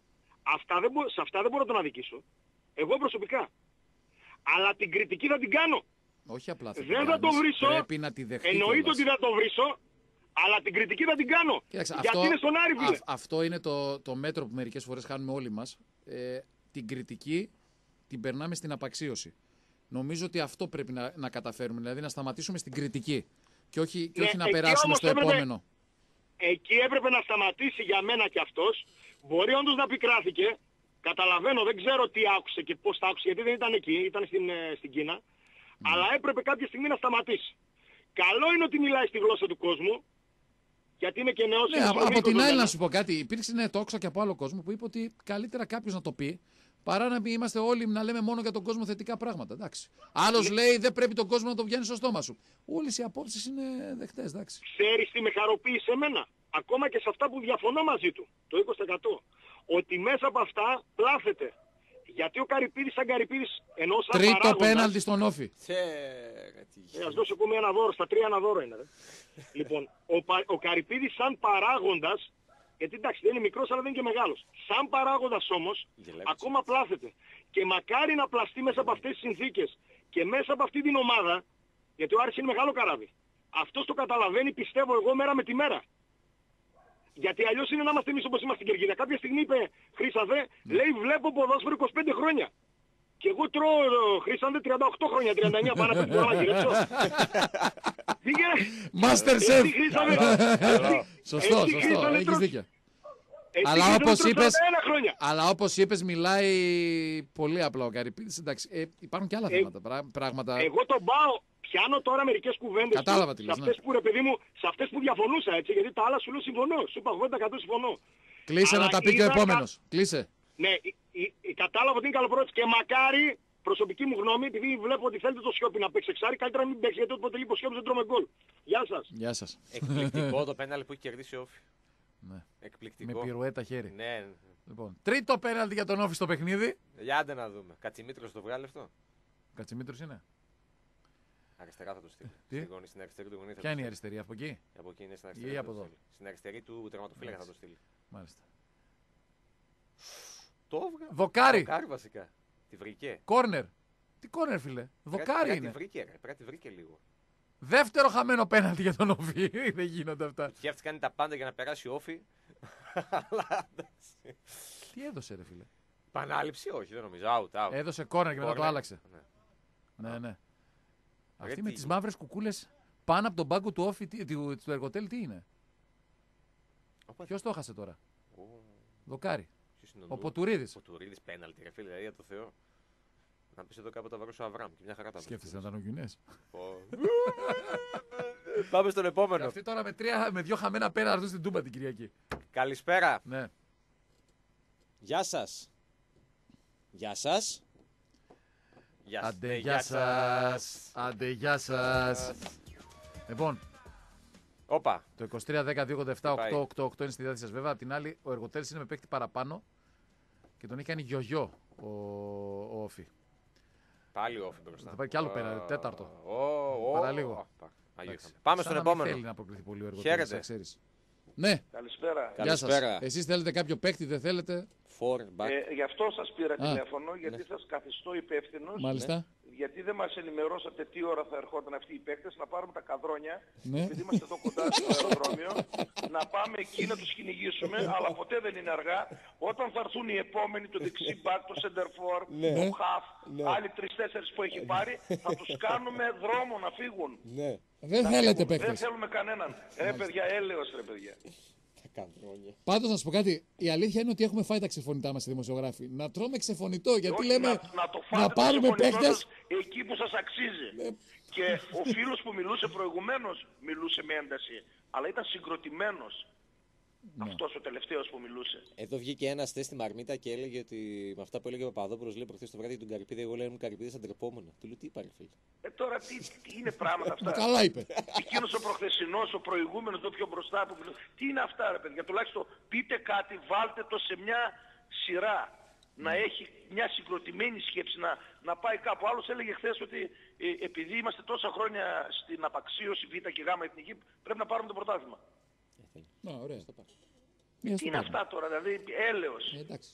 Αυτά δεν μπο... Σε αυτά δεν μπορώ να τον αδικήσω. Εγώ προσωπικά. Αλλά την κριτική θα την κάνω. Όχι απλά θα Δεν θα το βρίσω. Πρέπει να τη δεχτεί. Εννοείται κιόλας. ότι θα το βρίσω. Αλλά την κριτική θα την κάνω. Κοίταξε, γιατί αυτό, είναι στον Άρη, φίλε. α, αυτό είναι το, το μέτρο που μερικές φορές κάνουμε όλοι μας. Ε, την κριτική την περνάμε στην απαξίωση. Νομίζω ότι αυτό πρέπει να, να καταφέρουμε. Δηλαδή να σταματήσουμε στην κριτική. Και όχι, και Ναι, όχι να εκεί περάσουμε όμως στο έπρεπε- επόμενο. Εκεί έπρεπε να σταματήσει για μένα και αυτός. Μπορεί όντως να πικράθηκε. Καταλαβαίνω, δεν ξέρω τι άκουσε και πώς τα άκουσε, γιατί δεν ήταν εκεί, ήταν στην, ε, στην Κίνα. Αλλά έπρεπε κάποια στιγμή να σταματήσει. Καλό είναι ότι μιλάει στη γλώσσα του κόσμου, γιατί είναι και νέος. Ναι, είναι από, πολύ από την άλλη κοντωμένο. να σου πω κάτι. Υπήρξε ναι, το άκουσα και από άλλο κόσμο που είπε ότι καλύτερα κάποιο να το πει παρά να είμαστε όλοι να λέμε μόνο για τον κόσμο θετικά πράγματα. Εντάξει. Άλλο λέει δεν πρέπει τον κόσμο να το βγαίνει στο στόμα σου. Όλες οι απόψεις είναι δεχτές. Εντάξει. Ξέρεις τι με χαροποίησε εμένα, ακόμα και σε αυτά που διαφωνώ μαζί του, το είκοσι τοις εκατό, ότι μέσα από αυτά πλάθεται. Γιατί ο Καρυπίδης σαν Καρυπίδης, ενώ σαν Τρίτο παράγοντας... πέναλτι στον Όφη. Ε, ας δώσω ακόμη ένα δώρο, στα τρία ένα δώρο είναι. Ρε. Λοιπόν, ο, Πα- ο Καρυπίδης σαν παράγοντας, γιατί εντάξει δεν είναι μικρός αλλά δεν είναι και μεγάλος, σαν παράγοντας όμως, ακόμα πλάθεται. Και μακάρι να πλαστεί μέσα από αυτές τις συνθήκες και μέσα από αυτή την ομάδα, γιατί ο Άρης είναι μεγάλο καράβι. Αυτός το καταλαβαίνει, πιστεύω εγώ, μέρα με τη μέρα. Γιατί αλλιώς είναι να είμαστε εμείς όπως είμαστε στην Κερκίδα. Κάποια στιγμή είπε Χρήσανθε, λέει βλέπω ποδόσφαιρο είκοσι πέντε χρόνια. Και εγώ τρώω ε, Χρήσανθε τριάντα οκτώ χρόνια, τριάντα εννιά πάνω από μπορώ να γυρέψω. Master Chef. Σωστό, σωστό, έχεις δίκιο. Αλλά όπως είπες, αλλά όπως είπες μιλάει πολύ απλά ο Καρυπίδης. Εντάξει, ε, υπάρχουν και άλλα Ε, θέματα, πρά- πράγματα. Εγώ τον πάω, πιάνω τώρα μερικές κουβέντες Κατάλαβα του, τι σε, λες, αυτές ναι. που, ρε παιδί μου, σε αυτές που διαφωνούσα, έτσι, γιατί τα άλλα σου λέω συμφωνώ. Σου είπα ογδόντα τοις εκατό συμφωνώ. Κλείσε Αλλά να τα πει και ο είδα κα- επόμενος. Κλείσε. Ναι, η, η, η κατάλαβα ότι είναι καλοπρόθεση και μακάρι, προσωπική μου γνώμη, επειδή βλέπω ότι θέλετε το Σιώπη να παίξει εξάρι, καλύτερα να μην παίξει γιατί όποτε λείπει ο Σιώπης δεν τρώμε γκολ. Γεια σας. Γεια σας. Εκπληκτικό το πέναλτι που έχει κερδίσει ο Όφη. Ναι. Εκπληκτικό. Με πυρουέτα χέρι. Ναι. Λοιπόν, τρίτο πέναλτι για τον Όφη στο παιχνίδι. Για άντε να δούμε. Κατσιμήτρος το βγάλει αυτό. Κατσιμήτρος είναι. Αριστερά θα το στείλει. Τι? Στην, γωνή, στην αριστερή του γωνή θα Ποια το είναι η στείλει. αριστερή, από εκεί. Από εκεί είναι στην αριστερή. Ή θα από το εδώ. στείλει. Στην αριστερή του τερματοφύλακα θα το στείλει. Μάλιστα. Το έβγαλε. Δοκάρι. Δοκάρι βασικά. Τη βρήκε. Κόρνερ. Τι κόρνερ, φίλε. Πρέπει- Δοκάρι πρέπει να είναι. Τη βρήκε, ρε. Πρέπει να τη βρήκε λίγο. Δεύτερο χαμένο πέναλτι για τον Όφη. Δεν γίνονται αυτά. Η Χέφτης κάνει τα πάντα για να περάσει ο Όφη. Αλλά εντάξει. Τι έδωσε, ρε φίλε. Πανάληψη, όχι, δεν νομίζω. Out, out. Έδωσε κόρνερ και μετά το Corner. άλλαξε. Ναι. Ναι, ναι. Αυτή τι με τις είναι. μαύρες κουκούλες πάνω από τον πάγκο του Όφη, τι- του, του Εργοτέλ, τι είναι. Οπότε- Ποιος το έχασε τώρα. Ω, Δοκάρι. ποιος Ο Ποτουρίδης. Ο Ποτουρίδης πέναλτι, ρε φίλε, δηλαδή για το Θεό. Να πεις εδώ κάποτε τα βάρος ο Αβραάμ και μια χαρά τα βρει. Σκέφτεσαι να ήταν ο Γιουνές. Πάμε στον επόμενο. Αυτή τώρα με, τρία, με δύο χαμένα πέρα να έρθουν στην Τούμπα την Κυριακή. Καλησπέρα. Ναι. Γεια σας. Γεια σας. Γεια σας. Άντε γεια σας. Άντε γεια σας. Λοιπόν. Όπα. Το είκοσι τρία δέκα δύο ογδόντα επτά οκτώ οκτώ οκτώ είναι στη διάθεση σας. Βέβαια, απ' την άλλη, ο Εργοτέλης είναι με παίκτη παραπάνω και τον έχει κάνει γιογιό ο, ο Όφη. Πάλι ο Όφη μπροστά. Θα πάει κι άλλο πέρα, τέταρτο. Oh, oh, Παραλίγο. Oh, Πάμε στον επόμενο. Δεν θέλει να προκριθεί πολύ ο Εργοτέλης. Χαίρετε. Ναι. Καλησπέρα. Γεια σας. Εσείς θέλετε κάποιο παίκτη, δεν θέλετε. Ε, γι' αυτό σας πήρα Α. τηλέφωνο, γιατί ναι. σας καθιστώ υπεύθυνος. Μάλιστα. Ναι. Γιατί δεν μας ενημερώσατε τι ώρα θα ερχόταν αυτοί οι παίκτες, να πάρουμε τα καδρόνια, ναι. επειδή είμαστε εδώ κοντά στο αεροδρόμιο, να πάμε εκεί να τους κυνηγήσουμε, αλλά ποτέ δεν είναι αργά. Όταν θα έρθουν οι επόμενοι, το δεξί μπακ, το center for, ναι. το half, ναι. άλλοι τρεις-τέσσερις που έχει πάρει, θα τους κάνουμε δρόμο να φύγουν. Ναι. Δεν να θέλετε παίκτες. Δεν θέλουμε κανέναν. Ρε παιδιά, έλεος ρε παιδιά. Πάντως να σου πω κάτι, η αλήθεια είναι ότι έχουμε φάει τα ξεφωνητά μας οι δημοσιογράφοι. Να τρώμε ξεφωνητό, γιατί όχι, λέμε να, να, το να πάρουμε παίκτες εκεί που σας αξίζει. Ναι. Και ο φίλος που μιλούσε προηγουμένως μιλούσε με ένταση, αλλά ήταν συγκροτημένος. Ναι. Αυτός ο τελευταίος που μιλούσε. Εδώ βγήκε ένας χθες στη Μαρμίτα και έλεγε ότι με αυτά που έλεγε ο Παπαδόπουλος, λέει προχθές το βράδυ για τον Καρυπίδη, εγώ λέω Καρυπίδης αντρεπόμενο. Του λέω τι είπα, ρε φίλε. Ε, τώρα τι, τι είναι πράγματα αυτά. Καλά είπε. Εκείνος ο προχθεσινός, ο προηγούμενος, το πιο μπροστά που μιλούσε. Τι είναι αυτά, ρε παιδιά. Τουλάχιστον πείτε κάτι, βάλτε το σε μια σειρά. Να έχει μια συγκροτημένη σκέψη, να, να πάει κάπου. Άλλος έλεγε χθες ότι ε, επειδή είμαστε τόσα χρόνια στην απαξίωση Β και Γ εθνική, πρέπει να πάρουμε το πρωτάθλημα. Να, ωραία. Τι είναι αυτά τώρα, δηλαδή έλεος. Ε, εντάξει.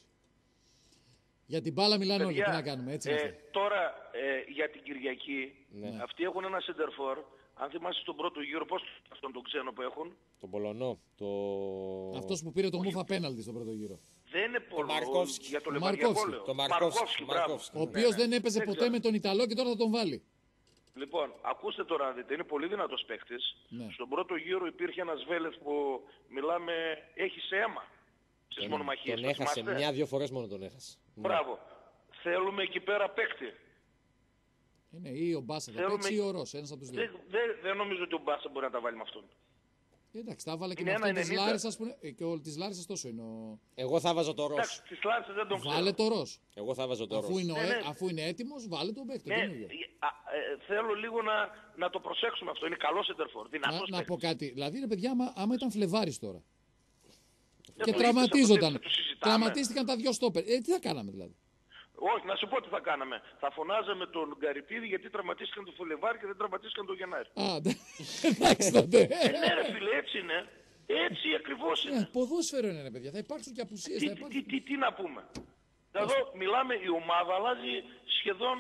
Για την μπάλα μιλάνε όλοι, τι να κάνουμε, έτσι ε, τώρα ε, για την Κυριακή, ναι. Αυτοί έχουν ένα σεντερφόρ. Αν θυμάσαι στον πρώτο γύρο, πώς αυτόν τον ξένο που έχουν. Τον Πολωνό. Το... Αυτός που πήρε το μούφα πέναλτι στον πρώτο γύρο. Δεν είναι Πολωνό, για το Λεβαρκιακό λέω. Το Μαρκόφσκι, ο οποίος ναι, δεν έπαιζε ποτέ ξέρω. με τον Ιταλό και τώρα θα τον βάλει. Λοιπόν, ακούστε τώρα να δείτε, είναι πολύ δυνατός παίκτης. Ναι. Στον πρώτο γύρο υπήρχε ένας Βέλεθ που μιλάμε, έχει σε αίμα στις τον, μονομαχίες. Τον έχασε, μια-δυο φορές μόνο τον έχασε. Μπράβο. Ναι. Θέλουμε εκεί πέρα παίκτη. Είναι ή ο Μπάσα θα παίξει ή ο Ρος, ένας από τους δύο. Δεν δε, δε νομίζω ότι ο Μπάσα μπορεί να τα βάλει με αυτόν. Εντάξει, τα βάλε και είναι με αυτόν της Λάρισσας που είναι, και ο της Λάρισσας τόσο είναι ο... Εγώ θα βάζω το Ρος. Εντάξει, της Λάρισσας δεν τον ξέρω. Βάλε το Ρος. Εγώ θα βάζω το Ρος. Αφού είναι, ναι, ναι. αφού είναι έτοιμος, βάλε τον παίκτη. Ναι, α, ε, θέλω λίγο να, να το προσέξουμε αυτό. Είναι καλό σεντερφόρ, δυνατός. Να, να πω κάτι. Δηλαδή, είναι παιδιά, άμα, άμα ήταν Φλεβάρης τώρα. Δεν και τραυματίζονταν. Τραυματίστηκαν τα δυο στόπερ. Ε, τι θα κάναμε δηλαδή. Όχι, να σου πω τι θα κάναμε. Θα φωνάζαμε τον Γκαριπίδη γιατί τραυματίστηκαν τον Φλεβάρη και δεν τραυματίστηκαν τον Γενάρη. Α, εντάξει τότε. Ε, ναι ρε φίλε, έτσι είναι. Έτσι ακριβώς είναι. Ε, ποδόσφαιρο είναι ρε παιδιά, θα υπάρξουν και απουσίες. Τι, θα υπάρξουν... τι, τι, τι να πούμε. Εδώ μιλάμε, η ομάδα αλλάζει σχεδόν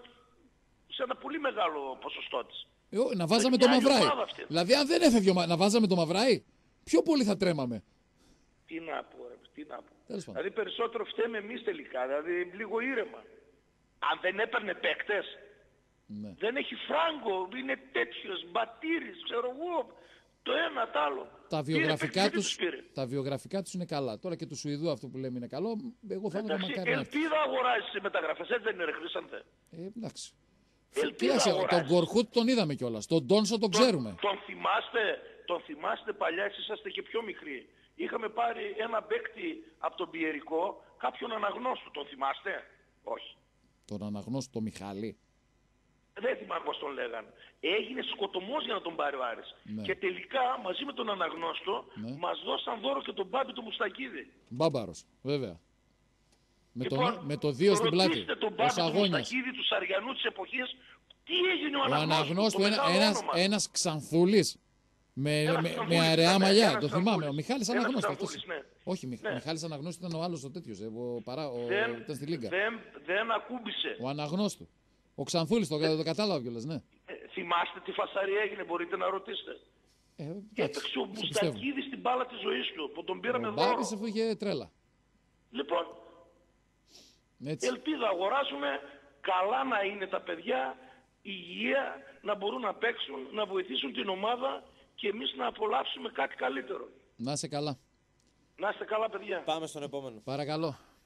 σε ένα πολύ μεγάλο ποσοστό της. Ε, να βάζαμε το Μαυράι. Δηλαδή αν δεν έφευγε να βάζαμε το Μαυράι, πιο πολύ θα τρέμαμε. Τι να πω ρε, τι να πω. Δηλαδή περισσότερο φταίμε εμείς τελικά, δηλαδή λίγο ήρεμα. Αν δεν έπαιρνε παίκτες, ναι. Δεν έχει φράγκο, είναι τέτοιος, μπατήρης, ξέρω εγώ, το ένα, το άλλο. Τα βιογραφικά, τους, τα βιογραφικά τους είναι καλά. Τώρα και του Σουηδού αυτό που λέμε είναι καλό, εγώ θα έλεγα μακάρι. Ελπίδα αγοράζεις σε μεταγραφές, έτσι δεν είναι ρε Χρήσανθε. Ε, εντάξει. Κοίταξε, τον Κορχούτ τον είδαμε κιόλας, τον Ντόνσο τον ξέρουμε. Τον, τον θυμάστε, τον θυμάστε παλιά, εσείς είσαστε και πιο μικροί. Είχαμε πάρει ένα παίκτη από τον Πιερικό, κάποιον αναγνώστου, τον θυμάστε? Όχι. Τον αναγνώστου, τον Μιχάλη. Δεν θυμάμαι πώς τον λέγανε. Έγινε σκοτωμός για να τον πάρει ο Άρης. Ναι. Και τελικά μαζί με τον αναγνώστο ναι. μας δώσαν δώρο και τον Μπάμπη του Μουστακίδη. Μπάμπαρος, βέβαια. Με, λοιπόν, το, με το δύο στην πλάτη. Τον Μπάμπη του Μουστακίδη του Σαριανού της εποχής. Τι έγινε ο, ο αναγνώστος? Ένα, ένας, ένας Ξανθούλης. Με, με, με, με αραιά μαλλιά, το θυμάμαι. Ο Μιχάλης Αναγνώστης. Ναι. Όχι, ναι. Μιχάλης Αναγνώστης ήταν ο άλλος ο τέτοιος. Ο, παρά, ο, δεν, ήταν στη Λίγκα. Δεν, δεν ακούμπησε. Ο Αναγνώστου. Ο Ξανθούλης, το, το κατάλαβα κιόλας, ναι. Ε, θυμάστε τι φασαρή έγινε, μπορείτε να ρωτήσετε. Ε, Έπαιξε ο Μουστακίδης στην μπάλα της ζωής του, που τον πήραμε δώρο. Ο Μπάμπης αφού είχε τρέλα. Λοιπόν, έτσι. Ελπίδα αγοράζουμε, καλά να είναι τα παιδιά, υγεία, να μπορούν να παίξουν, να βοηθήσουν την ομάδα και εμείς να απολαύσουμε κάτι καλύτερο. Να είστε καλά. Να είστε καλά παιδιά. Πάμε στον επόμενο. Παρακαλώ.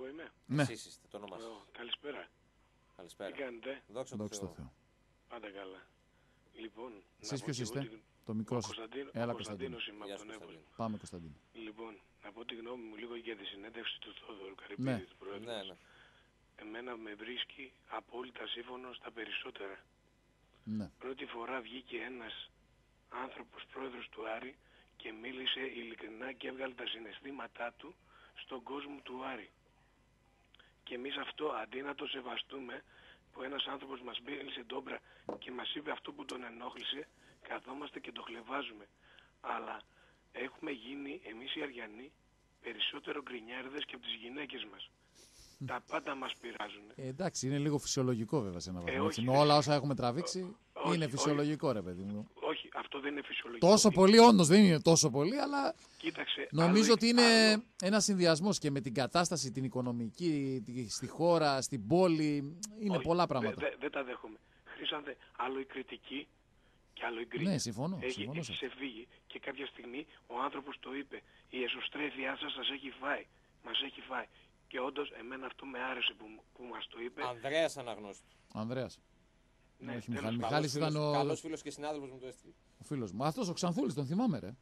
Εγώ είμαι. Ναι. Εσείς είστε, το όνομά σας. Καλησπέρα. Καλησπέρα. Τι κάνετε? Δόξα τω Θεώ. Θεώ. Πάντα καλά. Λοιπόν, εσείς ποιος είστε? Την... Το μικρό σας. Κωνσταντίνο, Έλα, Κωνσταντίνος είμαι Γεια από σου, τον Εύβολο. Πάμε, Κωνσταντίνο. Λοιπόν, να πω τη γνώμη μου λίγο για τη συνέντευξη του Θόδωρου Καρυπίδη, Ναι. του Πρόεδρου. Ναι, ναι. Εμένα με βρίσκει απόλυτα σύμφωνο στα περισσότερα. Ναι. Πρώτη φορά βγήκε ένας άνθρωπος πρόεδρος του Άρη και μίλησε ειλικρινά και έβγαλε τα συναισθήματά του στον κόσμο του Άρη. Και εμείς αυτό, αντί να το σεβαστούμε, που ένας άνθρωπος μας μίλησε ντόμπρα και μας είπε αυτό που τον ενόχλησε, καθόμαστε και το χλεβάζουμε. Αλλά έχουμε γίνει εμείς οι Αριανοί περισσότερο γκρινιάριδες και από τις γυναίκες μας. Τα πάντα μας πειράζουν. Ε, εντάξει, είναι λίγο φυσιολογικό βέβαια σε ένα βαθμό. Ε, όχι, με όλα όσα έχουμε τραβήξει, όχι, είναι φυσιολογικό όχι. ρε παιδί μου. Όχι, αυτό δεν είναι φυσιολογικό. Τόσο πολύ, όντως δεν είναι τόσο πολύ, αλλά Κοίταξε, νομίζω άλλο, ότι είναι άλλο. ένα συνδυασμός και με την κατάσταση την οικονομική στη χώρα, στην πόλη. Είναι όχι, πολλά πράγματα. Δεν δε, δε τα δέχομαι. Χρήσανθε άλλο η κριτική και άλλο η γκρίνια. Ναι, συμφωνώ. Έχει, συμφωνώ έχει ξεφύγει και κάποια στιγμή ο άνθρωπος το είπε. Η εσωστρέφειά σας σας έχει φάει. Μας έχει φάει. Και όντως εμένα αυτό με άρεσε που, που μας το είπε. Ανδρέας Αναγνώστη. Ανδρέας. Ναι, όχι, τέλος, Μιχάλη, Μιχάλης ήταν ο... Καλός φίλος και συνάδελφος μου το έστειλε. Ο φίλος μου. Αυτός ο Ξανθούλης, τον θυμάμαι ρε.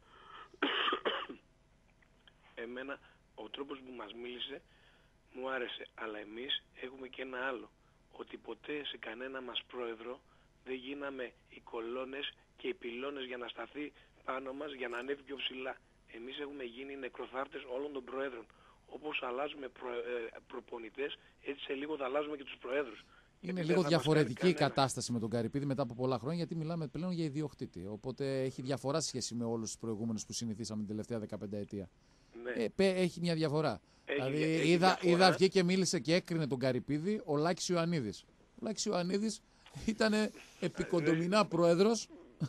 Εμένα ο τρόπος που μας μίλησε μου άρεσε. Αλλά εμείς έχουμε και ένα άλλο. Ότι ποτέ σε κανένα μας πρόεδρο δεν γίναμε οι κολόνες και οι πυλώνες για να σταθεί πάνω μας για να ανέβει πιο ψηλά. Εμείς έχουμε γίνει νεκροθάρτες όλων των προέδρων. Όπως αλλάζουμε προ, ε, προπονητές, έτσι σε λίγο θα αλλάζουμε και τους προέδρους. Είναι Γιατί λίγο δεν θα μας διαφορετική κάνει η κατάσταση με τον Καρυπίδη μετά από πολλά χρόνια, γιατί μιλάμε πλέον για ιδιοκτήτη. Οπότε έχει διαφορά σε σχέση με όλους τους προηγούμενους που συνηθίσαμε την τελευταία δεκαπέντε ετία. Ναι. Ε, πέ, έχει μια διαφορά. Έχει, δηλαδή έχει είδα, διαφορά. είδα βγήκε και μίλησε και έκρινε τον Καρυπίδη ο Λάκης Ιωαννίδης. Ο Λάκης Ιωαννίδης ήταν επικοντομινά πρόεδρος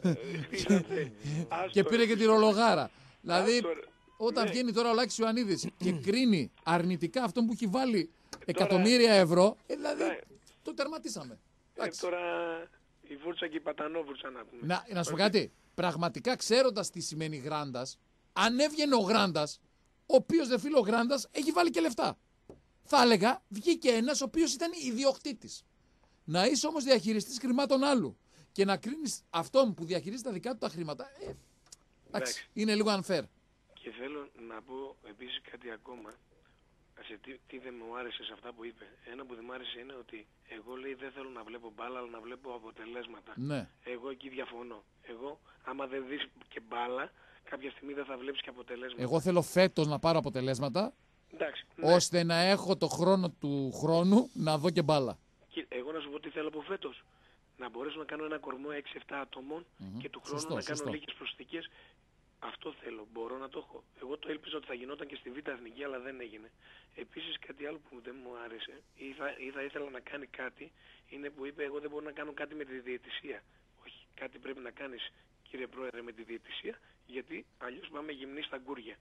και, και πήρε και τη ρολογάρα. Δηλαδή όταν ναι. βγαίνει τώρα ο Λάκης Ιωαννίδης και κρίνει αρνητικά αυτόν που έχει βάλει εκατομμύρια ευρώ, ε, δηλαδή ναι. το τερματίσαμε. Ε, τώρα η βούρτσα και η πατανόβουρτσα να πούμε. Να, να σου πω κάτι. Πραγματικά ξέροντας τι σημαίνει γράντας, αν έβγαινε ο γράντας, ο οποίος δε φίλο ο γράντας έχει βάλει και λεφτά. Θα έλεγα βγήκε ένας ο οποίος ήταν ιδιοκτήτης. Να είσαι όμως διαχειριστής χρημάτων άλλου και να κρίνεις αυτόν που διαχειρίζει τα δικά του τα χρήματα. Ε, εντάξει, είναι λίγο unfair. Και θέλω να πω επίσης κάτι ακόμα. Σε τι, τι δεν μου άρεσε σε αυτά που είπε. Ένα που δεν μου άρεσε είναι ότι εγώ λέει δεν θέλω να βλέπω μπάλα αλλά να βλέπω αποτελέσματα. Ναι. Εγώ εκεί διαφωνώ. Εγώ άμα δεν δεις και μπάλα κάποια στιγμή δεν θα βλέπεις και αποτελέσματα. Εγώ θέλω φέτος να πάρω αποτελέσματα. Εντάξει, ναι. Ώστε να έχω το χρόνο του χρόνου να δω και μπάλα. Και εγώ να σου πω τι θέλω από φέτος. Να μπορέσω να κάνω ένα κορμό έξι εφτά ατόμων mm-hmm. και του χρόνου σωστό, να κάνω σωστό. λίγες προσθήκες. Αυτό θέλω, μπορώ να το έχω. Εγώ το έλπιζα ότι θα γινόταν και στη Β' Εθνική, αλλά δεν έγινε. Επίσης κάτι άλλο που δεν μου άρεσε, ή θα, ή θα ήθελα να κάνει κάτι, είναι που είπε εγώ δεν μπορώ να κάνω κάτι με τη διαιτησία. Όχι, κάτι πρέπει να κάνεις κύριε Πρόεδρε με τη διαιτησία, γιατί αλλιώς πάμε γυμνοί στα γκούρια.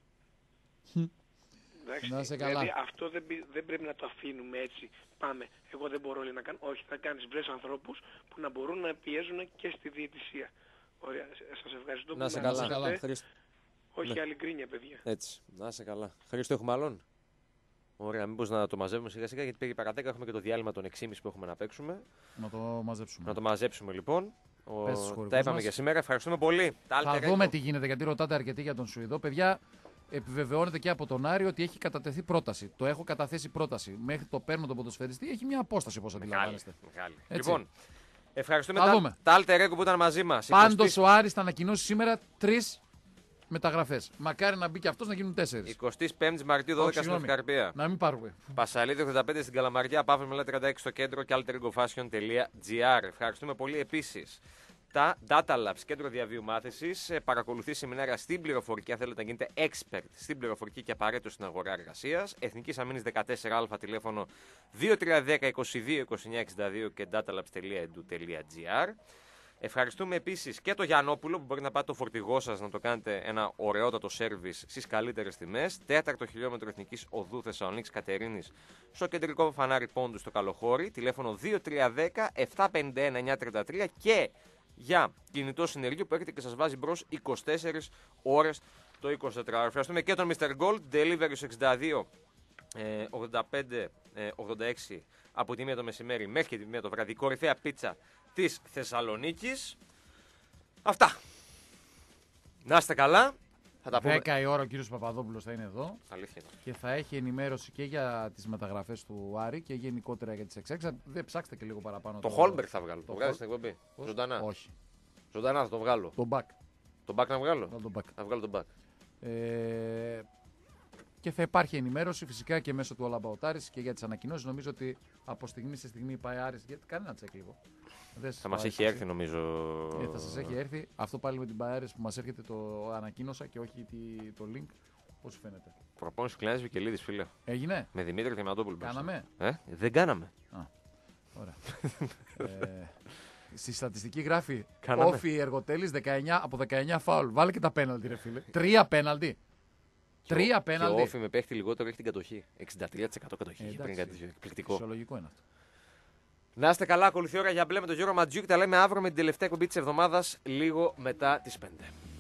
Εντάξει, να σε καλά. Δηλαδή αυτό δεν, δεν πρέπει να το αφήνουμε έτσι. Πάμε, εγώ δεν μπορώ λέει, να κάνω. Όχι, θα κάνεις βρες ανθρώπους που να μπορούν να πιέζουν και στη διαιτησία. Ωραία, σας ευχαριστώ να που σε με καλά. ακούσατε. Χρήστο. Όχι ναι. άλλη γκρίνια, παιδιά. Έτσι, να σε καλά. Χρήστο, έχουμε άλλον. Ωραία, μήπως να το μαζεύουμε σιγά σιγά γιατί πήγε παρατέκα. Έχουμε και το διάλειμμα των έξι και μισή που έχουμε να παίξουμε. Να το μαζέψουμε. Να το μαζέψουμε λοιπόν. Ο... Τα είπαμε μας. για σήμερα. Ευχαριστούμε πολύ. Θα δούμε τι γίνεται γιατί ρωτάτε αρκετοί για τον Σουηδό. Παιδιά, επιβεβαιώνεται και από τον Άρη ότι έχει κατατεθεί πρόταση. Το έχω καταθέσει πρόταση. Μέχρι το παίρνω τον ποδοσφαιριστή έχει μια απόσταση όπως αντιλαμβάνεστε. Λοιπόν, ευχαριστούμε τα, τα alter ego που ήταν μαζί μας. Πάντως εικοστή... ο Άρης θα ανακοινώσει σήμερα τρεις μεταγραφές. Μακάρι να μπει και αυτός να γίνουν τέσσερις. εικοστή πέμπτη Μαρτίου δώδεκα στην Ευκαρπία. Να μην πάρουμε. Πασαλίδη ογδόντα πέντε στην Καλαμαριά, Παύλα Μελέτη τριάντα έξι στο κέντρο και alter ego fashion τελεία τζι άρ. Ευχαριστούμε πολύ επίσης. Τα Data Labs, κέντρο διαβίου μάθησης, παρακολουθεί σεμινάρια στην πληροφορική, αν θέλετε να γίνετε expert στην πληροφορική και απαραίτητο στην αγορά εργασίας. Εθνικής Αμήνης δεκατέσσερα α, τηλέφωνο δύο τρία ένα μηδέν είκοσι δύο είκοσι εννιά εξήντα δύο και datalabs τελεία edu τελεία τζι άρ. Ευχαριστούμε επίσης και το Γιαννόπουλο που μπορεί να πάτε το φορτηγό σας να το κάνετε ένα ωραιότατο σέρβις στις καλύτερες τιμές. Τέταρτο χιλιόμετρο Εθνικής Οδού Θεσσαλονίκης Κατερίνης στο κεντρικό φανάρι Πόντου στο Καλοχώρι. Τηλέφωνο δύο τρία ένα μηδέν επτά πέντε ένα εννιά τρία τρία και για κινητό συνεργείο που έρχεται και σας βάζει μπρος είκοσι τέσσερις ώρες το εικοσιτετράωρο. Ευχαριστούμε και τον μίστερ Gold, Delivery εξήντα δύο ε, ογδόντα πέντε ογδόντα έξι από τη μία το μεσημέρι μέχρι και τη μία το βράδυ. Κορυφαία πίτσα της Θεσσαλονίκης. Αυτά. Να είστε καλά. Θα τα πούμε. δέκα η ώρα ο κύριος Παπαδόπουλος θα είναι εδώ. Αλήθεια. Και θα έχει ενημέρωση και για τις μεταγραφές του Άρη και γενικότερα για τις εξέξα. Δεν ψάξτε και λίγο παραπάνω. Το Χόλμπεργκ θα βγάλω. Το, το βγάλει στην εκπομπή. Πώς? Ζωντανά. Όχι. Ζωντανά θα το βγάλω. Το μπακ. Το μπακ να βγάλω. Το μπακ. Θα βγάλω τον μπακ. Ε, και θα υπάρχει ενημέρωση φυσικά και μέσω του All About Aris και για τις ανακοινώσεις. Νομίζω ότι από στιγμή σε στιγμή πάει Άρης. Γιατί κάνει ένα τσεκ λίγο. Θα μας έχει έρθει νομίζω. Ε, θα σας έχει έρθει. Αυτό πάλι με την Μπαέρες που μας έρχεται το ανακοίνωσα και όχι το link. Πώς φαίνεται. Προπόνηση Κλεάνης Βικελίδης, φίλε. Έγινε. Με Δημήτρη Διαμαντόπουλο. Κάναμε. Ε, δεν κάναμε. Α, ωραία. ε, στη στατιστική γράφει Όφι Εργοτέλης δεκαεννιά, από δεκαεννιά φάουλ. Βάλε και τα πέναλτι, ρε φίλε. Τρία πέναλτι. Τρία πέναλτι. Και ο Όφι με παίχτη λιγότερο έχει την κατοχή. εξήντα τρία τοις εκατό κατοχή. Ε, πριν κάτι εκπληκτικό. Φυσιολογικό είναι αυτό. Να είστε καλά, ακολουθεί η ώρα για μπλε με τον Γιώργο Ματζιούκ. Τα λέμε αύριο με την τελευταία εκπομπή της εβδομάδας, λίγο μετά τις πέντε.